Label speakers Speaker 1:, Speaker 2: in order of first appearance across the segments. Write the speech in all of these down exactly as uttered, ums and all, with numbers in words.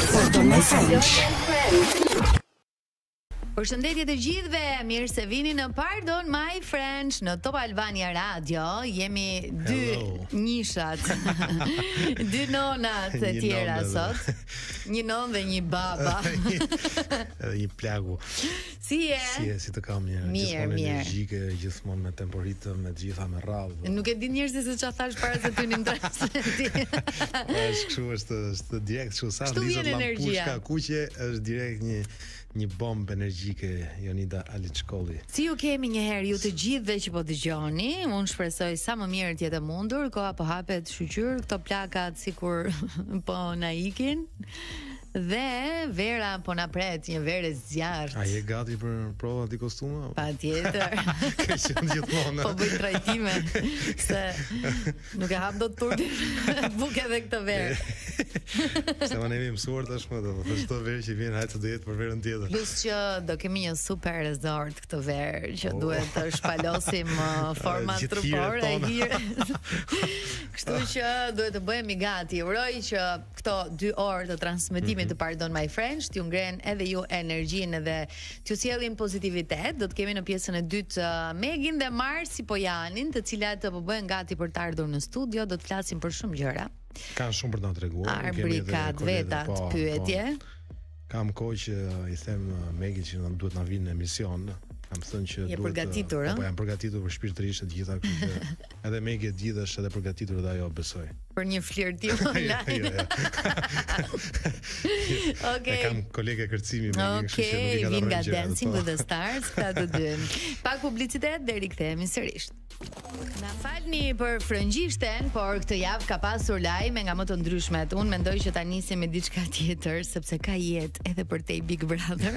Speaker 1: Pardon my French.
Speaker 2: Përshëndetje të gjithëve, mirë se vini në Pardon My French në Top Albania Radio. Jemi dy
Speaker 3: Hello.
Speaker 2: njishat, dy nonat e
Speaker 3: Një
Speaker 2: tjera
Speaker 3: nonë edhe.
Speaker 2: sot. Një non dhe një baba.
Speaker 3: Edhe një plagu.
Speaker 2: Si je?
Speaker 3: Si e, si të kam një
Speaker 2: Mirë,
Speaker 3: gjithmonë
Speaker 2: mirë.
Speaker 3: energjike, gjithmonë me temporitë, me të gjitha me radhë.
Speaker 2: Nuk e di njerëzit se çfarë thash para se ty nim transmeti.
Speaker 3: Është kështu, është është direkt kështu sa
Speaker 2: Kështu
Speaker 3: lizet
Speaker 2: vjen energjia.
Speaker 3: lampushka kuqe, është direkt një një bombë energjike Jonida Aliçkolli.
Speaker 2: Si ju kemi një herë ju të gjithëve që po dëgjoni, unë shpresoj sa më mirë të jetë mundur, koha po hapet shqyr, këto plakat sikur po na ikin. Dhe Vera po na pret një verë
Speaker 3: A
Speaker 2: zjarrt.
Speaker 3: je gati për prova di kostume?
Speaker 2: Patjetër.
Speaker 3: Ka qenë gjithmonë.
Speaker 2: Po bëj trajtime se nuk e hap dot turtin. Buk edhe këtë verë.
Speaker 3: Se më ne jemi mësuar tashmë do të çdo verë që vjen hajtë do jetë për verën tjetër.
Speaker 2: Plus që do kemi një super resort këtë verë që
Speaker 3: Oh.
Speaker 2: duhet të shpalosim uh, format
Speaker 3: Gjithë
Speaker 2: trupore e
Speaker 3: hiret
Speaker 2: hire. Kështu që duhet të bëhemi gati. Uroj që këto dy orë të transmetimit të Pardon My French t'ju ngren edhe ju energjinë edhe t'ju sjellin pozitivitet. Do të kemi në pjesën e dytë uh, Megin dhe Marsi Pojanin, të cilat po bëhen gati për të ardhur në studio. Do të flasim për shumë gjëra.
Speaker 3: Kanë shumë për të na treguar. ne kemi
Speaker 2: Arbri
Speaker 3: edhe
Speaker 2: ka të
Speaker 3: kolegë,
Speaker 2: vetat
Speaker 3: po, po.
Speaker 2: pyetje.
Speaker 3: Kam kohë që i them uh, Megi që na duhet na vinë në emision. Kam thënë që
Speaker 2: Je
Speaker 3: duhet.
Speaker 2: përgatitur,
Speaker 3: uh,
Speaker 2: ë?
Speaker 3: Po jam përgatitur për shpirtërisht të gjitha, kështu që edhe Megi e di dhe është edhe përgatitur dhe ajo besoj.
Speaker 2: Për një flirtim online.
Speaker 3: Jo, jo. E
Speaker 2: Okej.
Speaker 3: kam kolege kërcimi Megi, kështu që nuk
Speaker 2: Okej,
Speaker 3: i ka
Speaker 2: vin nga
Speaker 3: dhënë gjë.
Speaker 2: Dancing with the Stars, këta të dy. Pak publicitet dhe rikthehemi sërish. Na falni për frëngjishten, por këtë javë ka pasur lajme nga më të ndryshmet. Unë mendoj që ta nisim me diçka tjetër, sepse ka jetë edhe për te Big Brother.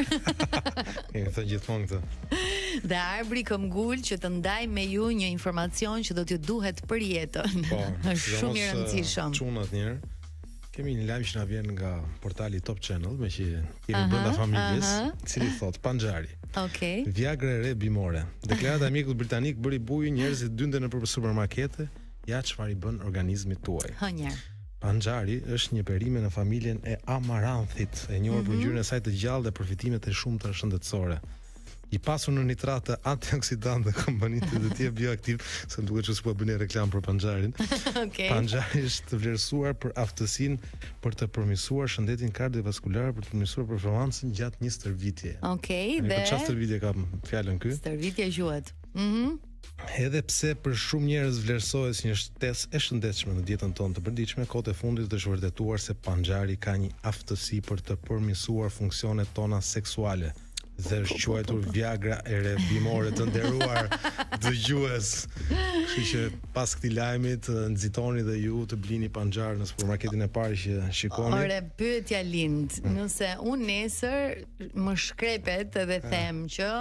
Speaker 3: E thënë gjithmonë këtë.
Speaker 2: Dhe Arbri Këmgull që të ndaj me ju një informacion që do t'ju duhet për jetën.
Speaker 3: Po,
Speaker 2: Është shumë i rëndësishëm.
Speaker 3: Çunat njerë. Kemi një lajm që na vjen nga portali Top Channel, me që jemi
Speaker 2: Aha,
Speaker 3: brenda familjes,
Speaker 2: aha.
Speaker 3: i cili thot Panxhari.
Speaker 2: Okej.
Speaker 3: Viagra e re bimore. Deklarata e mjekut britanik bëri buj, njerëzit dynden nëpër supermarkete, ja çfarë i bën organizmit tuaj.
Speaker 2: Hënjer.
Speaker 3: Panxhari është një perime në familjen e amaranthit, e njohur për ngjyrën e saj të gjallë dhe përfitimet e shumta shëndetësore. I pasur në nitrate, antioksidantë dhe komponente të tjerë bioaktiv, se më duket që s'po bëni reklam për Panxharin.
Speaker 2: Okej.
Speaker 3: Panxhari është të vlerësuar për aftësinë për të përmirësuar shëndetin kardiovaskular, për të përmirësuar performancën gjatë një stërvitje.
Speaker 2: Okej,
Speaker 3: Dhe
Speaker 2: dhe
Speaker 3: për çfarë stërvitje kam fjalën ky?
Speaker 2: stërvitje quhet. Mhm.
Speaker 3: Edhe pse për shumë njerëz vlerësohet si një shtesë e shëndetshme në dietën tonë të përditshme, kohët e fundit është vërtetuar se Panxhari ka një aftësi për të përmirësuar funksionet tona seksuale dhe është quajtur Viagra e re bimore, të nderuar dëgjues. Kështu që pas këtij lajmi të nxitoni dhe ju të blini Panxhar në supermarketin e parë që shikoni.
Speaker 2: Ore, pyetja lind, nëse unë nesër më shkrepet edhe them që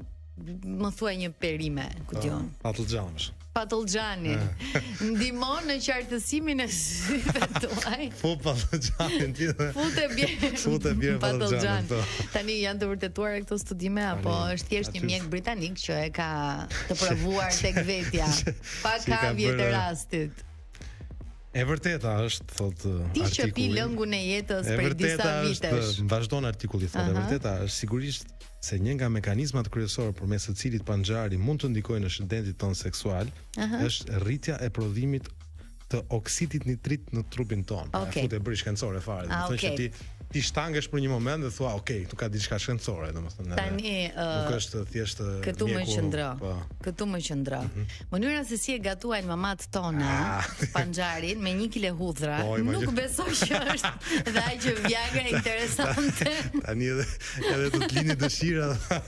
Speaker 2: më thuaj një perime, ku diun.
Speaker 3: Patullxhanësh.
Speaker 2: Patullxhani. Ndihmon në qartësimin e syve tuaj.
Speaker 3: Po patullxhanin ti. dhe-
Speaker 2: Futë bie.
Speaker 3: Futë bie patullxhanin, po.
Speaker 2: Tani janë të vërtetuara këto studime apo
Speaker 3: Tani,
Speaker 2: është thjesht një
Speaker 3: aty-
Speaker 2: mjek britanik që e ka të provuar tek vetja, pa
Speaker 3: që i ka
Speaker 2: kavje të
Speaker 3: bërë-
Speaker 2: rastit.
Speaker 3: E vërteta është, thot
Speaker 2: Ti që pi
Speaker 3: artikulli.
Speaker 2: lëngun e jetës
Speaker 3: E
Speaker 2: për disa
Speaker 3: vërteta
Speaker 2: vitesh.
Speaker 3: është, vazhdon artikulli thotë, e
Speaker 2: Aha.
Speaker 3: vërteta është sigurisht se një nga mekanizmat kryesorë përmes të cilit Panxhari mund të ndikojë në shëndetin ton seksual
Speaker 2: Aha.
Speaker 3: është rritja e prodhimit të oksidit nitrit në trupin ton. Pa
Speaker 2: Okej.
Speaker 3: futë bëri shkencore fare. Do
Speaker 2: Ah,
Speaker 3: të thonë që
Speaker 2: okej.
Speaker 3: ti ti shtangesh për një moment dhe thua, "Ok, këtu ka diçka shkencore", domethënë.
Speaker 2: Tani,
Speaker 3: edhe
Speaker 2: ë,
Speaker 3: nuk është thjesht ë,
Speaker 2: Këtu më
Speaker 3: mjeku,
Speaker 2: qëndro.
Speaker 3: Po.
Speaker 2: Këtu më qëndro. Mënyra se si e gatuajnë mamat tona
Speaker 3: Ah.
Speaker 2: Panxharin me një kile hudhra,
Speaker 3: Po,
Speaker 2: nuk
Speaker 3: imagino.
Speaker 2: besoj që është dhe aq që Viagra interesante.
Speaker 3: Tani edhe edhe të të lini dëshira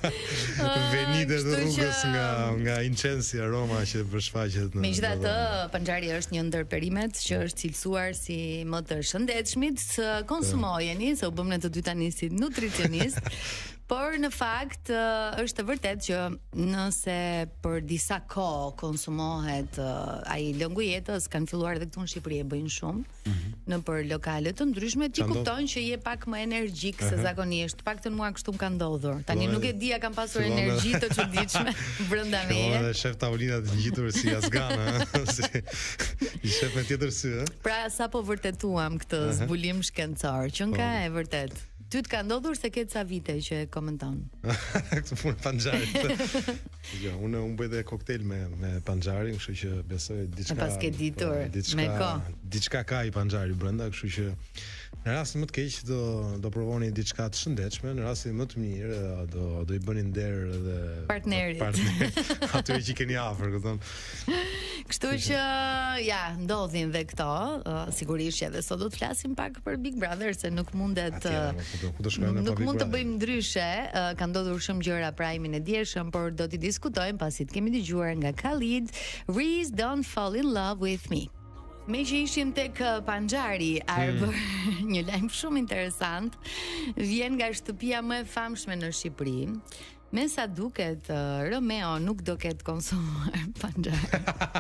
Speaker 3: venite të
Speaker 2: kështu
Speaker 3: rrugës
Speaker 2: që-
Speaker 3: nga nga incensi aroma që përshfaqet në.
Speaker 2: Megjithatë,
Speaker 3: në dhomë.
Speaker 2: Panxhari është një ndër perimet që është cilësuar si më të shëndetshmit. Së konsumojeni, se u bëm ne të dy tani si nutricionist. Por në fakt uh, është e vërtet që nëse për disa kohë konsumohet uh, ai lëngu jetës, kanë filluar edhe këtu në Shqipëri e bëjnë shumë mm -hmm. në për lokale të ndryshme, ti kupton që je pak më energjik uh -huh. se zakonisht. Paktën mua kështu më ka ndodhur. Tani nuk e di a kam pasur energji të çuditshme brenda meje.
Speaker 3: Edhe shef tavolinat të ngjitur si Asgana, si i shef me tjetër sy, ë?
Speaker 2: Pra sapo vërtetuam këtë uh -huh. zbulim shkencor, që nga e vërtet. Ty të ka ndodhur se ke ca vite që e komenton?
Speaker 3: Këtë punë panxharit. Jo, unë unë bëj dhe koktejl me me panxharin, kështu që besoj diçka.
Speaker 2: Pas ke ditur me kohë.
Speaker 3: Diçka ka i panxhari brenda, kështu që në rastin më të keq do do provoni diçka të shëndetshme, në rastin më të mirë do do i bëni nder edhe
Speaker 2: partnerit.
Speaker 3: Partner, atyre që keni afër, kupton.
Speaker 2: Kështu që ja, ndodhin dhe këto, uh, sigurisht që edhe sot do të flasim pak për Big Brother se nuk mundet uh, nuk mund të bëjmë ndryshe, uh, ka ndodhur shumë gjëra prajmin e djeshëm, por do t'i diskutojmë pasi të kemi dëgjuar nga Khalid, Reese Don't Fall in Love with Me. Me që ishim tek Panxhari, Arbër, mm. një lajm shumë interesant, vjen nga shtëpia më e famshme në Shqipëri. Me sa duket, uh, Romeo nuk do ketë konsumuar panxhar.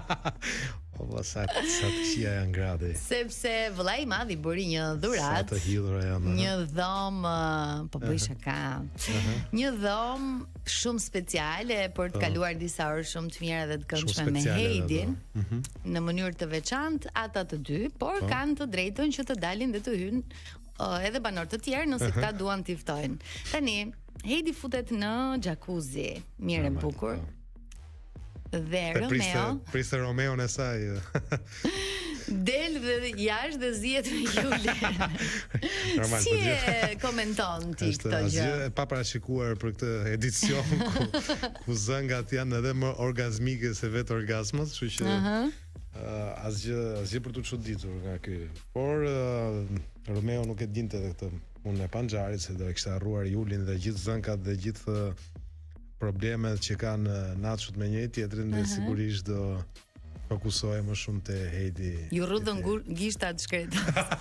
Speaker 3: O, sa sa të qia janë gradi.
Speaker 2: Sepse vëllai i madh i bëri një dhuratë.
Speaker 3: Sa të hidhura janë.
Speaker 2: Një dhomë, uh, po bëj shaka. Uh -huh. Një dhomë shumë speciale për të kaluar disa orë shumë të mira dhe të këndshme me Heidin. Uh -huh. Në mënyrë të veçantë ata të dy, por uh -huh. kanë të drejtën që të dalin dhe të hyjnë uh, edhe banor të tjerë nëse uh -huh. këta duan t'i ftojnë. Tani Heidi futet në jacuzzi, mirë e bukur. Dhe Romeo,
Speaker 3: priste Romeo në saj.
Speaker 2: Del dhe jashtë dhe zihet me Juli. Si e komenton ti këtë gjë?
Speaker 3: Është e paparashikuar për këtë edicion ku, ku zëngat janë edhe më orgazmike se vetë orgazmët, kështu që uh -huh. uh, asgjë asgjë për të çuditur nga ky. Por uh, Romeo nuk e dinte edhe këtë unë e panxharit se do e kishte harruar Julin dhe gjithë zënkat dhe gjithë problemet që kanë natshut me njëri tjetrin dhe uh -huh. sigurisht do fokusohej më shumë te Heidi.
Speaker 2: Ju rrudhën gishtat shkret.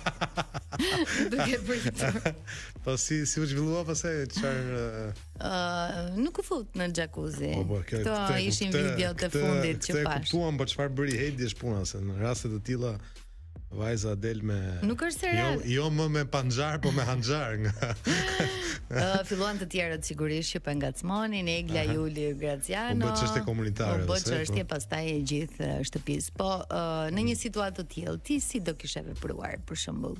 Speaker 2: Duke pritur.
Speaker 3: Po si si u zhvillua pastaj çfarë
Speaker 2: uh, nuk u fut në jacuzzi.
Speaker 3: Po,
Speaker 2: Këto ishin videot e fundit që pash.
Speaker 3: Këtë kuptuam po çfarë bëri Heidi është puna se në raste të tilla vajza del me
Speaker 2: nuk është serial.
Speaker 3: Jo, jo më me panxhar, po me hanxhar nga.
Speaker 2: uh, filluan të tjerët sigurisht që po ngacmonin, Egla, Juli, Graciano.
Speaker 3: Po bëhet çështje komunitare.
Speaker 2: Po bëhet çështje pastaj e gjithë shtëpisë. Po uh, në një situatë të tillë, ti si do kishe vepruar për shembull?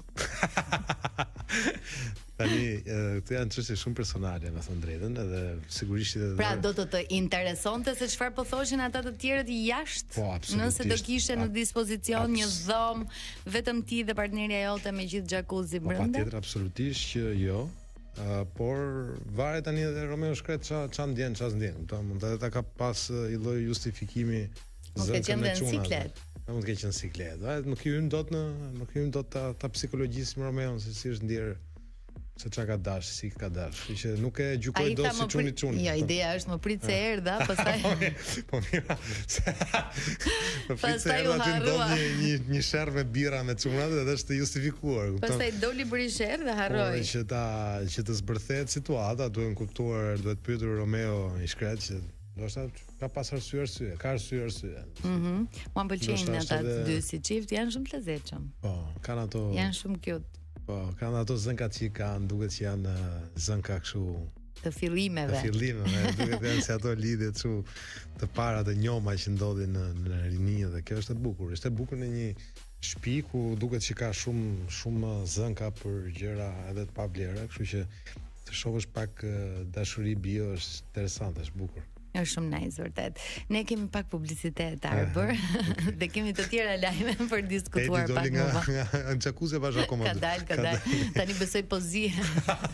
Speaker 3: Tani, këto janë çështje shumë personale, me thënë drejtën, edhe sigurisht edhe
Speaker 2: pra do të të interesonte se çfarë po thoshin ata të tjerët jashtë?
Speaker 3: Po, absolutisht.
Speaker 2: Nëse do kishe në dispozicion një dhomë vetëm ti dhe partnerja jote me gjithë jacuzzi brenda?
Speaker 3: Po, patjetër, absolutisht që jo. Uh, por varet tani edhe Romeo shkret ça ça ndjen, ça s'ndjen. Mund të ta ka pas i lloj justifikimi
Speaker 2: zënë me çuna.
Speaker 3: Mund të ketë qenë siklet. Nuk i hyn dot në, nuk i hyn dot ta ta psikologjisim Romeo se si është ndier se çka ka dash, si ka dash. Kështu që nuk e gjykoj dot si çuni çuni.
Speaker 2: Jo, ideja është më prit se erdha, pastaj
Speaker 3: po mira. Po prit se erdha të ndonjë një një sherr me birra me çunat dhe është justifikuar, kupton?
Speaker 2: Pastaj doli bëri sherr dhe harroi.
Speaker 3: Po që ta që të zbërthehet situata, duhet kuptuar, duhet pyetur Romeo i shkret që ndoshta ka pas arsye arsye, ka arsye arsye.
Speaker 2: Mhm. Mua pëlqejnë ata të dy si çift, janë shumë të lezetshëm.
Speaker 3: Po, kanë ato.
Speaker 2: Janë shumë cute.
Speaker 3: Po, kanë ato zënkat që kanë, duket që janë zënka kështu
Speaker 2: të fillimeve.
Speaker 3: Të fillimeve, duket janë si ato lidhje kështu të para të njoma që ndodhin në në rini dhe kjo është e bukur. Është e bukur në një shtëpi ku duket që ka shumë shumë zënka për gjëra edhe të pavlera, kështu që të shohësh pak dashuri bio është interesante, është bukur.
Speaker 2: Është shumë nice vërtet. Ne kemi pak publicitet Arbër dhe kemi të tjera lajme për diskutuar pak më vonë.
Speaker 3: Në jacuzzi bash akoma.
Speaker 2: Ka dal, ka dal. Tani besoj po zihen.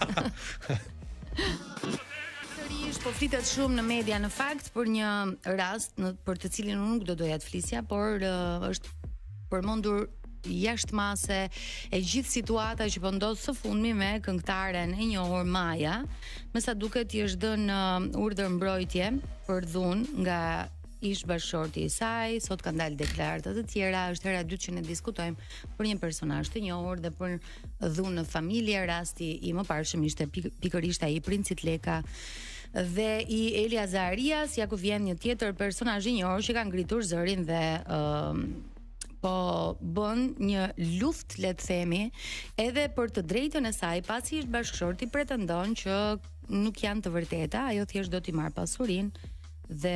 Speaker 2: Sërish po flitet shumë në media në fakt për një rast në për të cilin unë nuk do doja të flisja, por uh, është përmendur jashtë mase e gjithë situata që po ndodh së fundmi me këngëtaren e njohur Maja, me sa duket i është dhënë uh, urdhër mbrojtje për dhunë nga ish bashkëshorti i saj, sot kanë dalë deklarata të tjera, është hera e dytë që ne diskutojmë për një personazh të njohur dhe për dhunë në familje, rasti i mëparshëm ishte pik pikërisht ai Princit Leka dhe i Elia Zaharias, ja ku vjen një tjetër personazh i njohur që ka ngritur zërin dhe ë po bën një luftë, le të themi, edhe për të drejtën e saj, pasi ish bashkëshorti pretendon që nuk janë të vërteta, ajo thjesht do t'i marr pasurinë dhe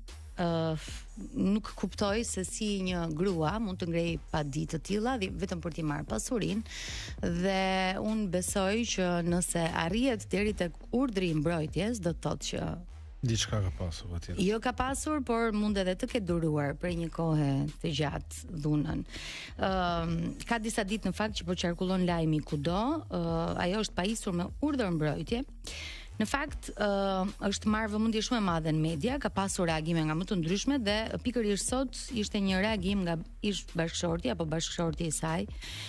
Speaker 2: uh, nuk kuptoj se si një grua mund të ngrejë pa ditë të tilla vetëm për t'i marr pasurinë dhe unë besoj që nëse arrihet deri tek urdhri i mbrojtjes, do të thotë që
Speaker 3: diçka ka pasur patjetër.
Speaker 2: Jo ka pasur, por mund edhe të ketë duruar për një kohë të gjatë dhunën. Ëm um, ka disa ditë në fakt që po qarkullon lajmi kudo, uh, ajo është pajisur me urdhër mbrojtje. Në fakt, uh, është marrë vëmendje shumë e madhe në media, ka pasur reagime nga më të ndryshme dhe pikërisht sot ishte një reagim nga ish bashkëshorti apo bashkëshorti i saj.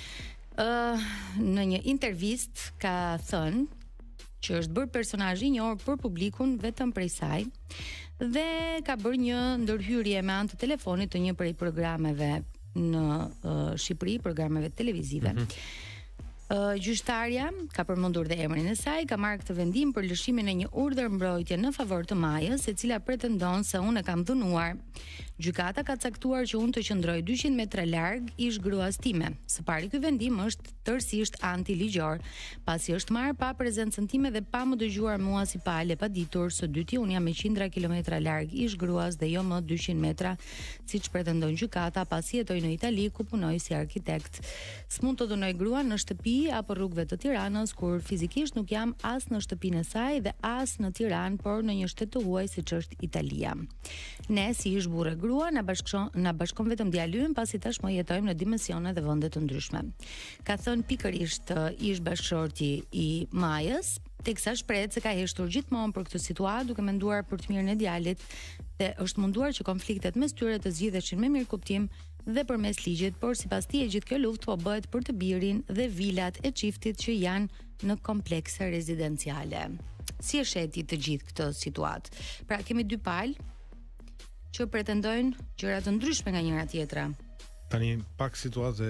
Speaker 2: Ë uh, në një intervistë ka thënë që është bërë personazh i njohur për publikun vetëm prej saj dhe ka bërë një ndërhyrje me anë të telefonit të një prej programeve në uh, Shqipëri, programeve televizive. Mm-hmm. Uh, gjyqtarja ka përmendur dhe emrin e saj, ka marrë këtë vendim për lëshimin e një urdhër mbrojtje në favor të Majës, e cila pretendon se unë e kam dhunuar. Gjykata ka caktuar që unë të qëndroj dyqind metra larg ish gruas time. Së pari ky vendim është tërësisht antiligjor, pasi është marrë pa prezencën time dhe pa më dëgjuar mua si pale paditur. Së dyti unë jam me qindra kilometra larg ish gruas dhe jo më dyqind metra, siç pretendon gjykata, pasi jetoj në Itali ku punoj si arkitekt. S'mund të dhunoj gruan në shtëpi apo rrugëve të Tiranës, kur fizikisht nuk jam as në shtëpinë e saj dhe as në Tiranë, por në një shtet të huaj siç është Italia. Ne si ish burrë grua na bashkon na bashkon vetëm djalym, pasi tashmë jetojmë në dimensione dhe vende të ndryshme. Ka thënë pikërisht ish bashkëshorti i Majës, teksa shprehet se ka heshtur gjithmonë për këtë situatë, duke menduar për të mirën e djalit dhe është munduar që konfliktet mes tyre të zgjidheshin me mirëkuptim dhe përmes ligjit, por sipas tij gjithë kjo luftë po bëhet për të birin dhe vilat e çiftit që janë në komplekse rezidenciale. Si e sheti të gjithë këtë situatë? Pra kemi dy palë që pretendojnë gjëra të ndryshme nga njëra tjetra.
Speaker 3: Tani pak situatë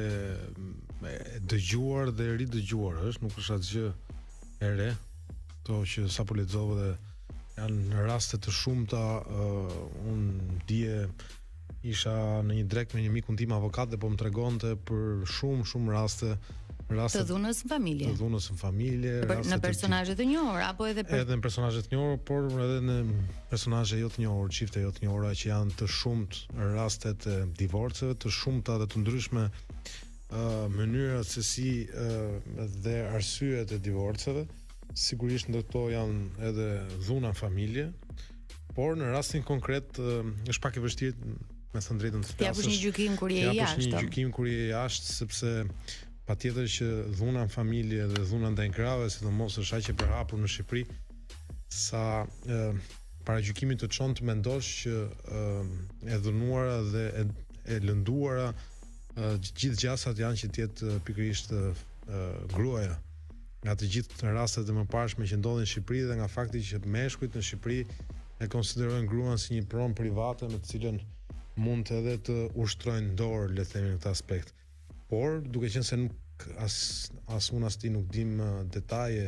Speaker 3: e dëgjuar dhe e ridëgjuar është, nuk është asgjë e re. To që sapo lexova dhe janë raste të shumta, uh, unë dje isha në një drek me një mikun tim avokat dhe po më tregonte për shumë shumë raste raste
Speaker 2: të dhunës në familje.
Speaker 3: Të dhunës në familje,
Speaker 2: për, në personazhe të njohur apo edhe për
Speaker 3: edhe në personazhe të njohur, por edhe në personazhe jo të njohur, çifte jo të njohura që janë të shumtë rastet e divorceve, të shumta dhe të ndryshme uh, mënyra se si uh, dhe arsyet e divorceve. Sigurisht ndërto janë edhe dhuna në familje, por në rastin konkret uh, është pak e vështirë me thënë drejtën të
Speaker 2: flasësh. Ti një gjykim kur je jashtë.
Speaker 3: Ti një gjykim kur je jashtë, sepse patjetër që dhuna në familje dhe dhuna ndaj krave, sidomos është aq e përhapur në Shqipëri, sa e, para gjykimit të çon të mendosh që e, e dhunuara dhe e, e lënduara e, gjithë gjasat janë që të jetë pikërisht e, gruaja. Nga të gjithë rastet e mëparshme që ndodhin në Shqipëri dhe nga fakti që meshkujt në Shqipëri e konsiderojnë gruan si një pronë private me të cilën mund të edhe të ushtrojnë dorë, le të themi, në këtë aspekt. Por duke qenë se nuk as as unë as ti nuk dim uh, detaje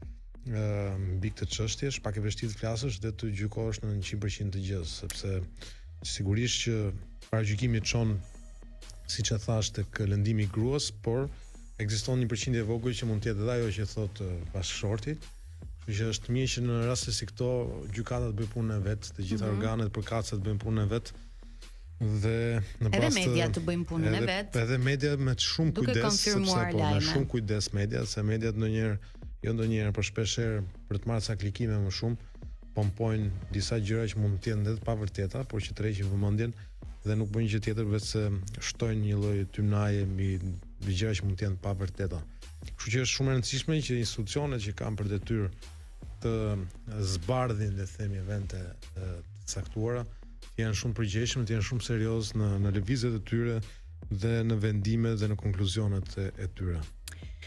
Speaker 3: uh, mbi këtë çështje, është pak e vështirë të flasësh dhe të gjykosh në njëqind përqind të gjës, sepse sigurisht që paragjykimi çon, siç e thash, tek lëndimi i gruas, por ekziston një përqindje e vogël që mund të jetë edhe ajo që thotë uh, bashkëshorti. Kështu që është mirë që në raste si këto gjykata të bëjë punën e vet, të gjitha mm-hmm. organet përkatëse të bëjnë punën e vet. Dhe në
Speaker 2: edhe media të bëjmë punën e vet.
Speaker 3: Edhe media me shumë kujdes, sepse po me shumë kujdes media, se mediat ndonjëherë, jo ndonjëherë, por shpeshherë për të marrë sa klikime më shumë, pompojnë disa gjëra që mund të jenë edhe të pavërteta, por që tërheqin vëmendjen dhe nuk bëjnë gjë tjetër veç se shtojnë një lloj tymnaje mbi gjëra që mund të jenë të pavërteta. Kështu që është shumë e rëndësishme që institucionet që kanë për detyrë të zbardhin, le të themi, evente të caktuara, janë shumë përgjegjshëm, janë shumë serioz në në lëvizjet e tyre dhe në vendimet dhe në konkluzionet e, e tyre.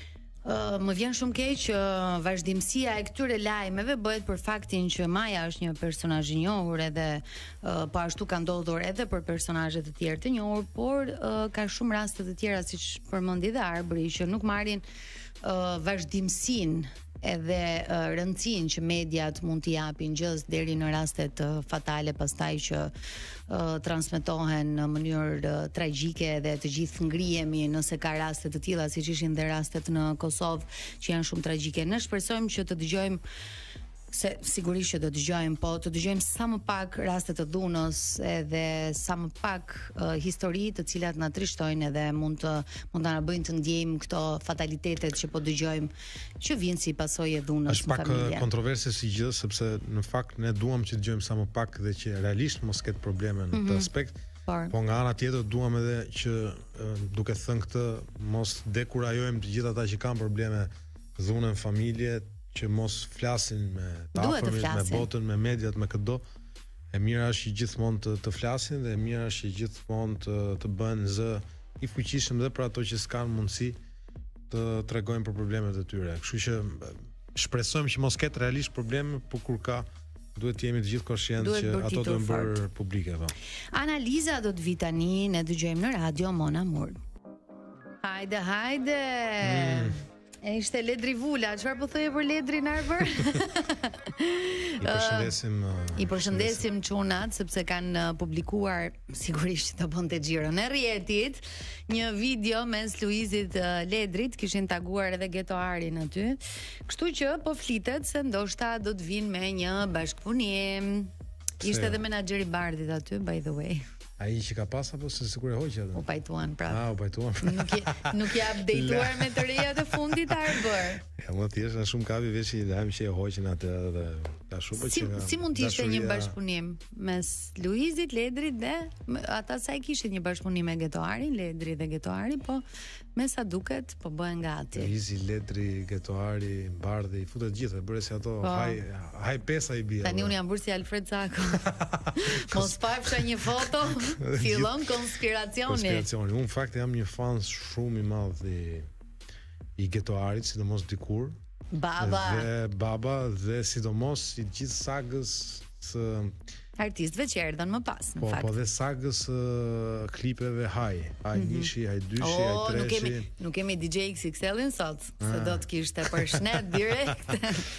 Speaker 2: Uh, më vjen shumë keq që uh, vazhdimësia e këtyre lajmeve bëhet për faktin që Maja është një personazh i njohur edhe uh, po ashtu ka ndodhur edhe për personazhe të tjerë të njohur, por uh, ka shumë raste të tjera siç përmendi dhe Arbëri që nuk marrin uh, vazhdimsinë edhe uh, rëndësinë që mediat mund t'i japin gjës deri në rastet uh, fatale pastaj që uh, transmetohen në mënyrë uh, tragjike dhe të gjithë ngrihemi nëse ka raste të tilla siç ishin dhe rastet në Kosovë që janë shumë tragjike. Ne shpresojmë që të dëgjojmë se sigurisht që do të dëgjojmë, po të dëgjojmë sa më pak raste të dhunës edhe sa më pak uh, histori të cilat na trishtojnë edhe mund të mund ta na bëjnë të ndjejmë këto fatalitetet që po dëgjojmë që vijnë si pasojë e dhunës në familje.
Speaker 3: Është pak kontroverse si gjë sepse në fakt ne duam që dëgjojmë sa më pak dhe që realisht mos ketë probleme në këtë aspekt.
Speaker 2: Por.
Speaker 3: Po nga ana tjetër duam edhe që duke thënë këtë mos dekurajojmë të gjithë ata që kanë probleme dhunë në familje, që mos flasin me të afërmit, me botën, me mediat, me çdo. E mira është që gjithmonë të, të flasin dhe e mira është që gjithmonë të, të bëhen zë i fuqishëm dhe për ato që s'kan mundësi të tregojnë për problemet e tyre. Kështu që shpresojmë që mos ketë realisht probleme, por kur ka duhet të jemi të gjithë koshient që ato duhen bërë publike. Po.
Speaker 2: Analiza do të vi tani, ne dëgjojmë në radio Mon Amour. Hajde, hajde. Mm. E ishte Ledri Vula, çfarë po thoje për Ledrin Arbër?
Speaker 3: I përshëndesim. Uh,
Speaker 2: I përshëndesim çunat sepse kanë uh, publikuar sigurisht të bënte xhiron e rrjetit një video mes Luizit uh, Ledrit, kishin taguar edhe Getoarin aty. Kështu që po flitet se ndoshta do të vinë me një bashkëpunim. Ishte edhe menaxheri Bardit aty, by the way.
Speaker 3: Ai që ka pas apo se sikur e hoqja?
Speaker 2: U pajtuan pra.
Speaker 3: Ah, u pajtuan.
Speaker 2: Nuk je, nuk je updateuar me të rejat e fundit Arbër.
Speaker 3: Ja, më thjesht është shumë kapi veç i dajmë që e hoqin atë dhe ka shumë po
Speaker 2: si,
Speaker 3: që.
Speaker 2: Si mund të ishte një bashkëpunim mes Luizit, Ledrit dhe ata sa e kishin një bashkëpunim me Getoarin, Ledri dhe Getoari, po me sa duket po bëhen gati.
Speaker 3: Luizi, Ledri, Getoari, Bardhi, futet gjithë, bëre si ato po. haj haj pesa i bie.
Speaker 2: Tani unë jam bërë si Alfred Sako. Mos pafsha një foto. Fillon konspiracioni.
Speaker 3: Konspiracioni. Unë fakt jam një fan shumë i madh i i Getoarit, sidomos dikur.
Speaker 2: Baba.
Speaker 3: Dhe baba dhe sidomos i gjithë sagës së
Speaker 2: artistëve që erdhën më pas, në
Speaker 3: po,
Speaker 2: fakt.
Speaker 3: Po, dhe sagës uh, klipeve Haj. Haj mm -hmm. Nishi, Haj Dyshi, oh, Haj Treshi.
Speaker 2: Nuk kemi, nuk kemi D J X X L-in sot, ah. se do të kishte për shnet direkt.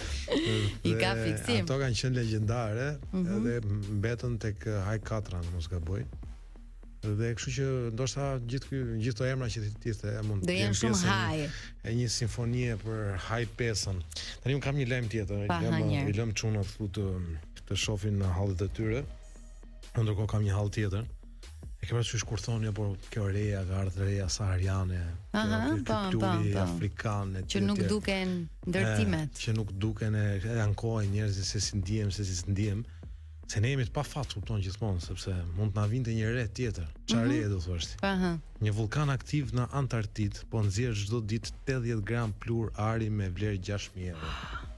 Speaker 2: I ka fiksim.
Speaker 3: Ato kanë qenë legjendare, mm -hmm. edhe mbetën tek Haj katër, mos gaboj. Dhe kështu që ndoshta gjithë gjithë to emra që ti the mund
Speaker 2: të jenë shumë haj.
Speaker 3: E një simfonie për Haj pesën. Tani un kam një lajm tjetër, jam i lëm çunat këtu të të shohin në hallet e tyre. Ndërkohë kam një hall tjetër. E ke parasysh kur thonë apo kjo reja ka ardhur reja sahariane, kulturi afrikane,
Speaker 2: që nuk duken ndërtimet,
Speaker 3: që nuk duken e ankojnë njerëzit se si ndihem, se si ndihem. Se ne jemi të pafat, kupton gjithmonë, sepse mund të na vinte një re tjetër. Çfarë mm -hmm. re do thosh ti?
Speaker 2: Aha.
Speaker 3: Një vulkan aktiv në Antarktid po nxjerr çdo ditë tetëdhjetë gram plur ari me vlerë gjashtë mijë euro.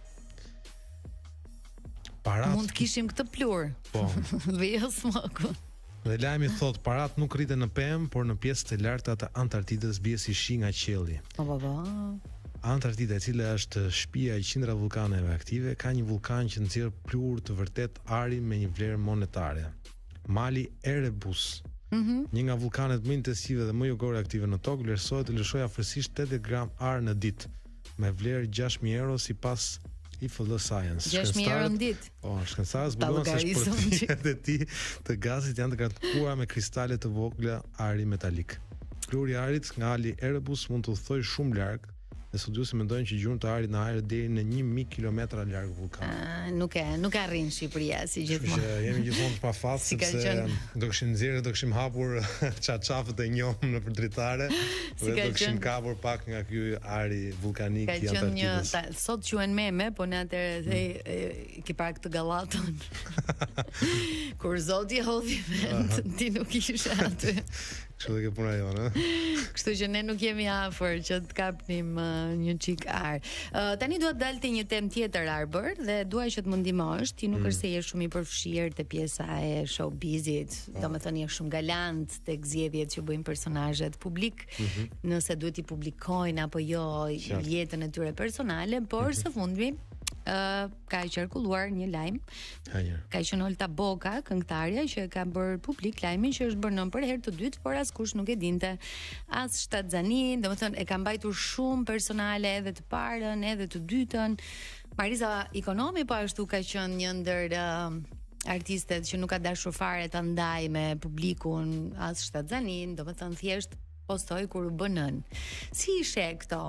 Speaker 3: Parat
Speaker 2: mund të kishim këtë plur.
Speaker 3: Po.
Speaker 2: Dhe jo smoku.
Speaker 3: Dhe lajmi thot parat nuk rriten në pemë, por në pjesët e larta të Antarktidës bie si shi nga qielli.
Speaker 2: Po po po.
Speaker 3: Antarktida, e cila është shtëpia e qindra vulkaneve aktive, ka një vulkan që nxjerr plur të vërtet ari me një vlerë monetare. Mali Erebus, mm -hmm. një nga vulkanet më intensive dhe më jugore aktive në tokë, vlerësohet të lëshojë afërsisht tetëdhjetë gram ar në ditë, me vlerë gjashtë mijë euro sipas I F L Science.
Speaker 2: gjashtë mijë euro në ditë.
Speaker 3: Po, shkencëtarët zbuluan se shpërthimet e tij të gazit janë të gatuara me kristale të vogla ari metalik. Pluri i arit nga ali Erebus mund të udhtojë shumë larg. Dhe studiuesit mendojnë që gjurmë të arit në ajër deri në një mijë kilometra larg vulkanit.
Speaker 2: Ah, nuk e, nuk arrin Shqipëria si gjithmonë.
Speaker 3: Që jemi gjithmonë pa fat si sepse qen... do kishim nxjerrë, do kishim hapur çaçafët e njom në për dritare si dhe do kishim qen... kapur pak nga ky ari vulkanik i Antarktidës.
Speaker 2: Ka qenë sot quhen meme, po në atëherë mm. ke para këtë gallaton. Kur Zoti hodhi vend, ti nuk ishe aty.
Speaker 3: Kështu dhe ke puna jonë, ë?
Speaker 2: Kështu që ne nuk jemi afër që të kapnim uh, një çik ar. Uh, tani dua të dal te një temë tjetër Arbër dhe dua që të më ndihmosh. Ti nuk mm. është se je shumë i përfshirë te pjesa e showbizit, oh. domethënë je shumë galant tek zgjedhjet që bëjnë personazhet publik, mm-hmm. nëse duhet i publikojnë apo jo Sure. jetën e tyre personale, por mm-hmm. së fundmi Uh, ka qarkulluar një lajm. Ka qenë Olta Boka, këngëtarja, që ka bërë publik lajmin që është bërë nën për herë të dytë, por askush nuk e dinte. As shtatzani, domethënë e ka mbajtur shumë personale, edhe të parën, edhe të dytën. Marisa Ikonomi po ashtu ka qenë një ndër uh, artistet që nuk ka dashur fare ta ndaj me publikun, as shtatzanin, domethënë thjesht postoi kur u bënën. Si ishe këto?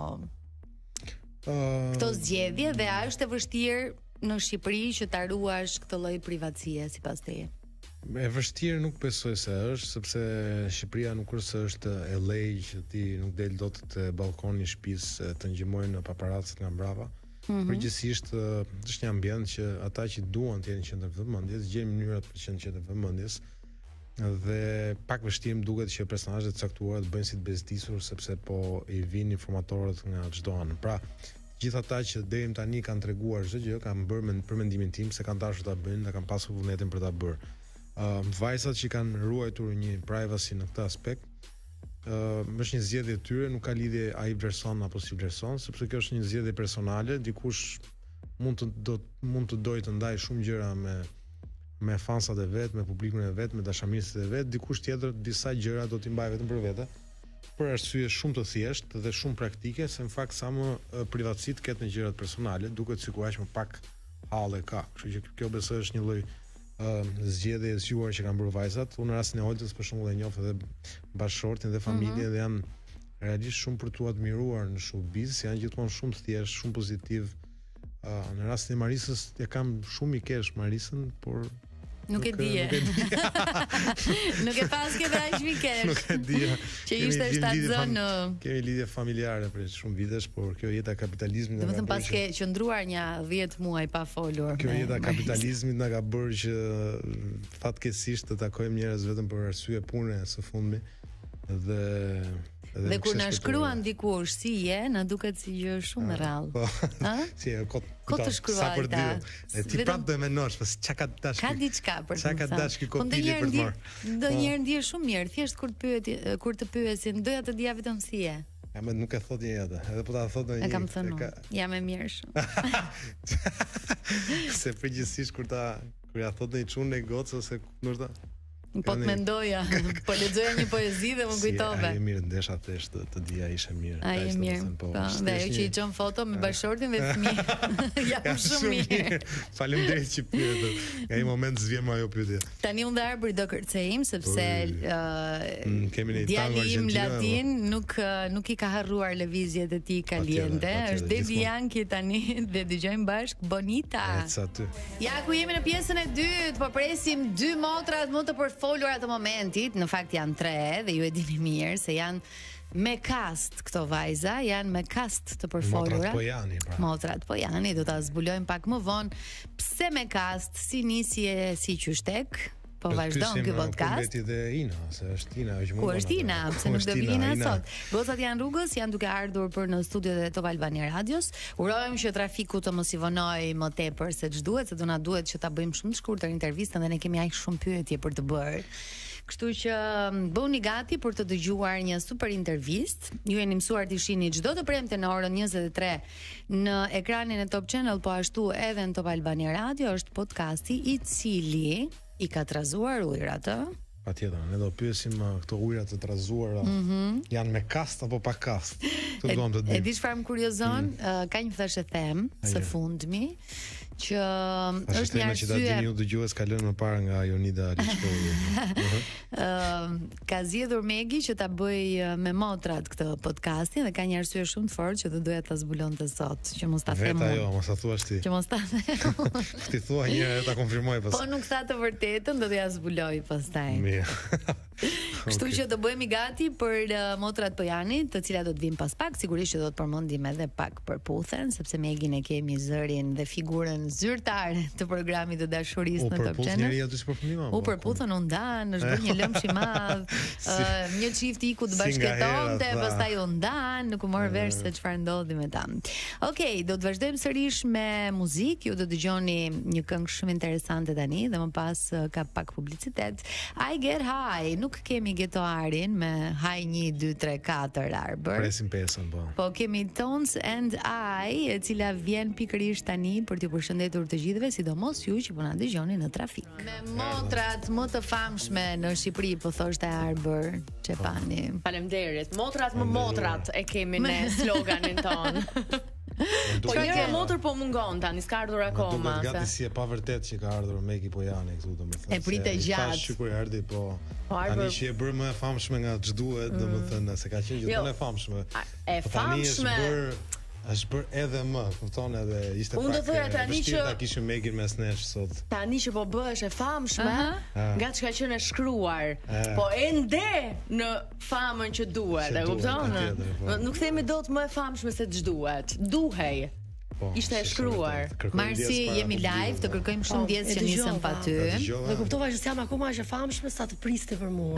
Speaker 2: Uh, Këto zgjedhje dhe a është e vështirë në Shqipëri që ta ruash këtë lloj privatësie sipas teje?
Speaker 3: E vështirë nuk besoj se është, sepse Shqipëria nuk është se është e lej që ti nuk del dot te balkoni i shtëpisë të ngjimojnë paparacët nga mbrapa. Mm-hmm. Përgjithsisht është një ambient që ata që duan të jenë në qendër të vëmendjes gjejnë mënyrat për të qenë në qendër të vëmendjes. Dhe pak vështirë më duket që personazhet caktuara të bëjnë si të bezdisur sepse po i vinë informatorët nga çdo anë. Pra, gjithë ata që deri më tani kanë treguar çdo gjë, kanë bërë me për mendimin tim se kanë dashur ta bëjnë dhe kanë pasur vullnetin për ta bërë. Ë uh, vajzat që kanë ruajtur një privacy në këtë aspekt, ë uh, është një zgjedhje e tyre, nuk ka lidhje ai vlerëson apo si vlerëson, sepse kjo është një zgjedhje personale, dikush mund të do mund të dojë të ndajë shumë gjëra me me fansat e vet, me publikun e vet, me dashamirësit e vet, dikush tjetër disa gjëra do t'i mbajë vetëm për vete, për arsye shumë të thjeshtë dhe shumë praktike, se në fakt sa më privatësi të ketë në gjërat personale, duket sikur aq më pak halle ka. Kështu që kjo besoj është një lloj uh, zgjedhje e zgjuar që kanë bërë vajzat. Unë në rastin e Oltës për shembull e njoh edhe bashkëshortin dhe familjen mm-hmm. dhe janë realisht shumë për tu admiruar në showbiz, janë gjithmonë shumë të thjeshtë, shumë pozitiv. Uh, në rastin e Marisës e kam shumë i kesh Marisën, por
Speaker 2: Nuk e di. Nuk e pas ke aq mikesh.
Speaker 3: Nuk e di.
Speaker 2: Që ishte shtatzën në
Speaker 3: kemi lidhje familjare për shumë vitesh, por kjo jeta e kapitalizmit
Speaker 2: na ka bërë. Domethënë pas ke qëndruar një dhjetë muaj pa folur.
Speaker 3: Kjo jeta e kapitalizmit na ka bërë që fatkeqësisht të takojmë njerëz vetëm për arsye pune së fundmi. Dhe
Speaker 2: Dhe, dhe kur na shkruan dikush si je, na duket si gjë shumë e rrallë. Ëh?
Speaker 3: Si e kot
Speaker 2: kot të shkruaj ta.
Speaker 3: E ti prap do e menosh, po çka ka dash.
Speaker 2: Ka diçka për të.
Speaker 3: Çka ka dash kë kopili për të marr.
Speaker 2: Ndonjëherë ndihesh shumë mirë, thjesht kur të pyeti, kur të pyesin, doja të dija vetëm si je.
Speaker 3: Ja, më nuk e thot një atë. Edhe po ta thot ndonjë.
Speaker 2: E kam thënë. Ka... Jam e mirë shumë.
Speaker 3: Se përgjithsisht kur ta kur ja thot ndonjë çun në gocë ose ndoshta
Speaker 2: Po të mendoja, po lexoja një poezi dhe më kujtove.
Speaker 3: Si, ai mirë ndesha thjesht të, të dija ishe mirë.
Speaker 2: Ai e mirë. Po, dhe ajo që i çon foto me bashortin dhe fëmijë. Jam shumë mirë.
Speaker 3: Faleminderit që pyet. Nga ai moment zviem ajo pyetje.
Speaker 2: Tani unë dhe Arbër do kërcejmë sepse
Speaker 3: kemi një tango
Speaker 2: argjentin latin nuk nuk i ka harruar lëvizjet e tij kaliente. Është Dedi Yankee tani dhe dëgjojmë bashk Bonita.
Speaker 3: Eca ty.
Speaker 2: Ja ku jemi në pjesën e dytë, po presim dy motrat më të folur atë momentit, në fakt janë tre dhe ju e dini mirë se janë me kast këto vajza, janë me kast të përfolura.
Speaker 3: Motrat Pojani, pra.
Speaker 2: Motrat Pojani, do ta zbulojmë pak më vonë. Pse me kast, si nisi e si qyshtek? Po vazhdon ky podcast.
Speaker 3: Po dhe Ina, se është Ina që mund.
Speaker 2: Ku është Ina? Pse nuk do vini sot? Gocat janë rrugës, janë duke ardhur për në studiot e Top Albania Radios. Urojmë që trafiku të mos i vonojë më tepër se ç'duhet, se do na duhet që ta bëjmë shumë të shkurtër intervistën dhe ne kemi aq shumë pyetje për të bërë. Kështu që bëuni gati për të dëgjuar një super intervistë. Ju jeni mësuar të shihni çdo të premte në orën njëzet e tre në ekranin e Top Channel, po ashtu edhe në Top Albania Radio është podcasti i cili i ka trazuar ujrat, ë?
Speaker 3: Patjetër, ne do pyesim uh, këto ujëra të trazuara, mm -hmm. janë me kast apo pa kast? Këtë duam të dim.
Speaker 2: E di çfarë më kuriozon, mm. uh, ka një thashë them së fundmi që
Speaker 3: Ashtë
Speaker 2: është një arsye.
Speaker 3: Që ta dini ju dëgjues ka lënë më parë nga Jonida Aliçkovi.
Speaker 2: Ë ka zgjedhur Megi që ta bëj me motrat këtë podcastin dhe ka një arsye shumë të fortë që do doja ta zbulonte sot, që mos ta them.
Speaker 3: Vetë ajo, mos ta thuash ti.
Speaker 2: Që mos ta them.
Speaker 3: Ti thua një herë ta konfirmoj pas.
Speaker 2: Po nuk tha të vërtetën, do t'ja zbuloj pastaj.
Speaker 3: Mirë.
Speaker 2: Kështu që do bëhemi gati për uh, motrat Pojanit, të cilat do të vinë pas pak, sigurisht që do të përmendim edhe pak përputhen, sepse me Egin e kemi zërin dhe figurën zyrtare të programit të dashurisë në Top Channel.
Speaker 3: Njëri aty përpundim.
Speaker 2: U përputhën u ndan, është bërë një lëmsh i madh. uh, një çift iku të bashkëtonte, pastaj u ndan, nuk u mor vesh se çfarë ndodhi me ta. Okej, okay, do të vazhdojmë sërish me muzikë. Ju do dëgjoni një këngë shumë interesante tani dhe më pas uh, ka pak publicitet. I Get High, nuk kemi getoarin me High one, two, three, four Arbër.
Speaker 3: Presim pesën, po.
Speaker 2: Po kemi Tones and I, e cila vjen pikërisht tani për t'ju përshëndetur të gjithëve, sidomos ju që po na dëgjoni në trafik. Me motrat më të famshme në Shqipëri, po thoshte Arbër, Çepani.
Speaker 1: Faleminderit. Motrat më motrat e kemi në sloganin ton. Po një motër po mungon tani, s'ka ardhur akoma.
Speaker 3: Duket gati si e pavërtet që ka ardhur Meki Pojani këtu, domethënë.
Speaker 2: E pritë gjatë.
Speaker 3: Tash kur erdhi, po. Tani që e bërë më e famshme nga ç'duhet, domethënë, se ka qenë gjithmonë e famshme.
Speaker 1: E famshme.
Speaker 3: Është bërë edhe më, kupton, edhe ishte pak.
Speaker 1: Unë do thoya tani që
Speaker 3: ta kishim Megin mes nesh sot.
Speaker 1: Tani që po bëhesh e famshme, nga çka qenë e shkruar, po ende në famën që duhet, e kupton? Nuk themi dot më e famshme se ç'duhet. Duhej. Ishte e shkruar.
Speaker 2: Marsi, jemi live, të kërkojmë shumë ndjes që nisëm pa ty.
Speaker 4: Dhe kuptova që s'jam akoma aq e famshme sa të priste për mua.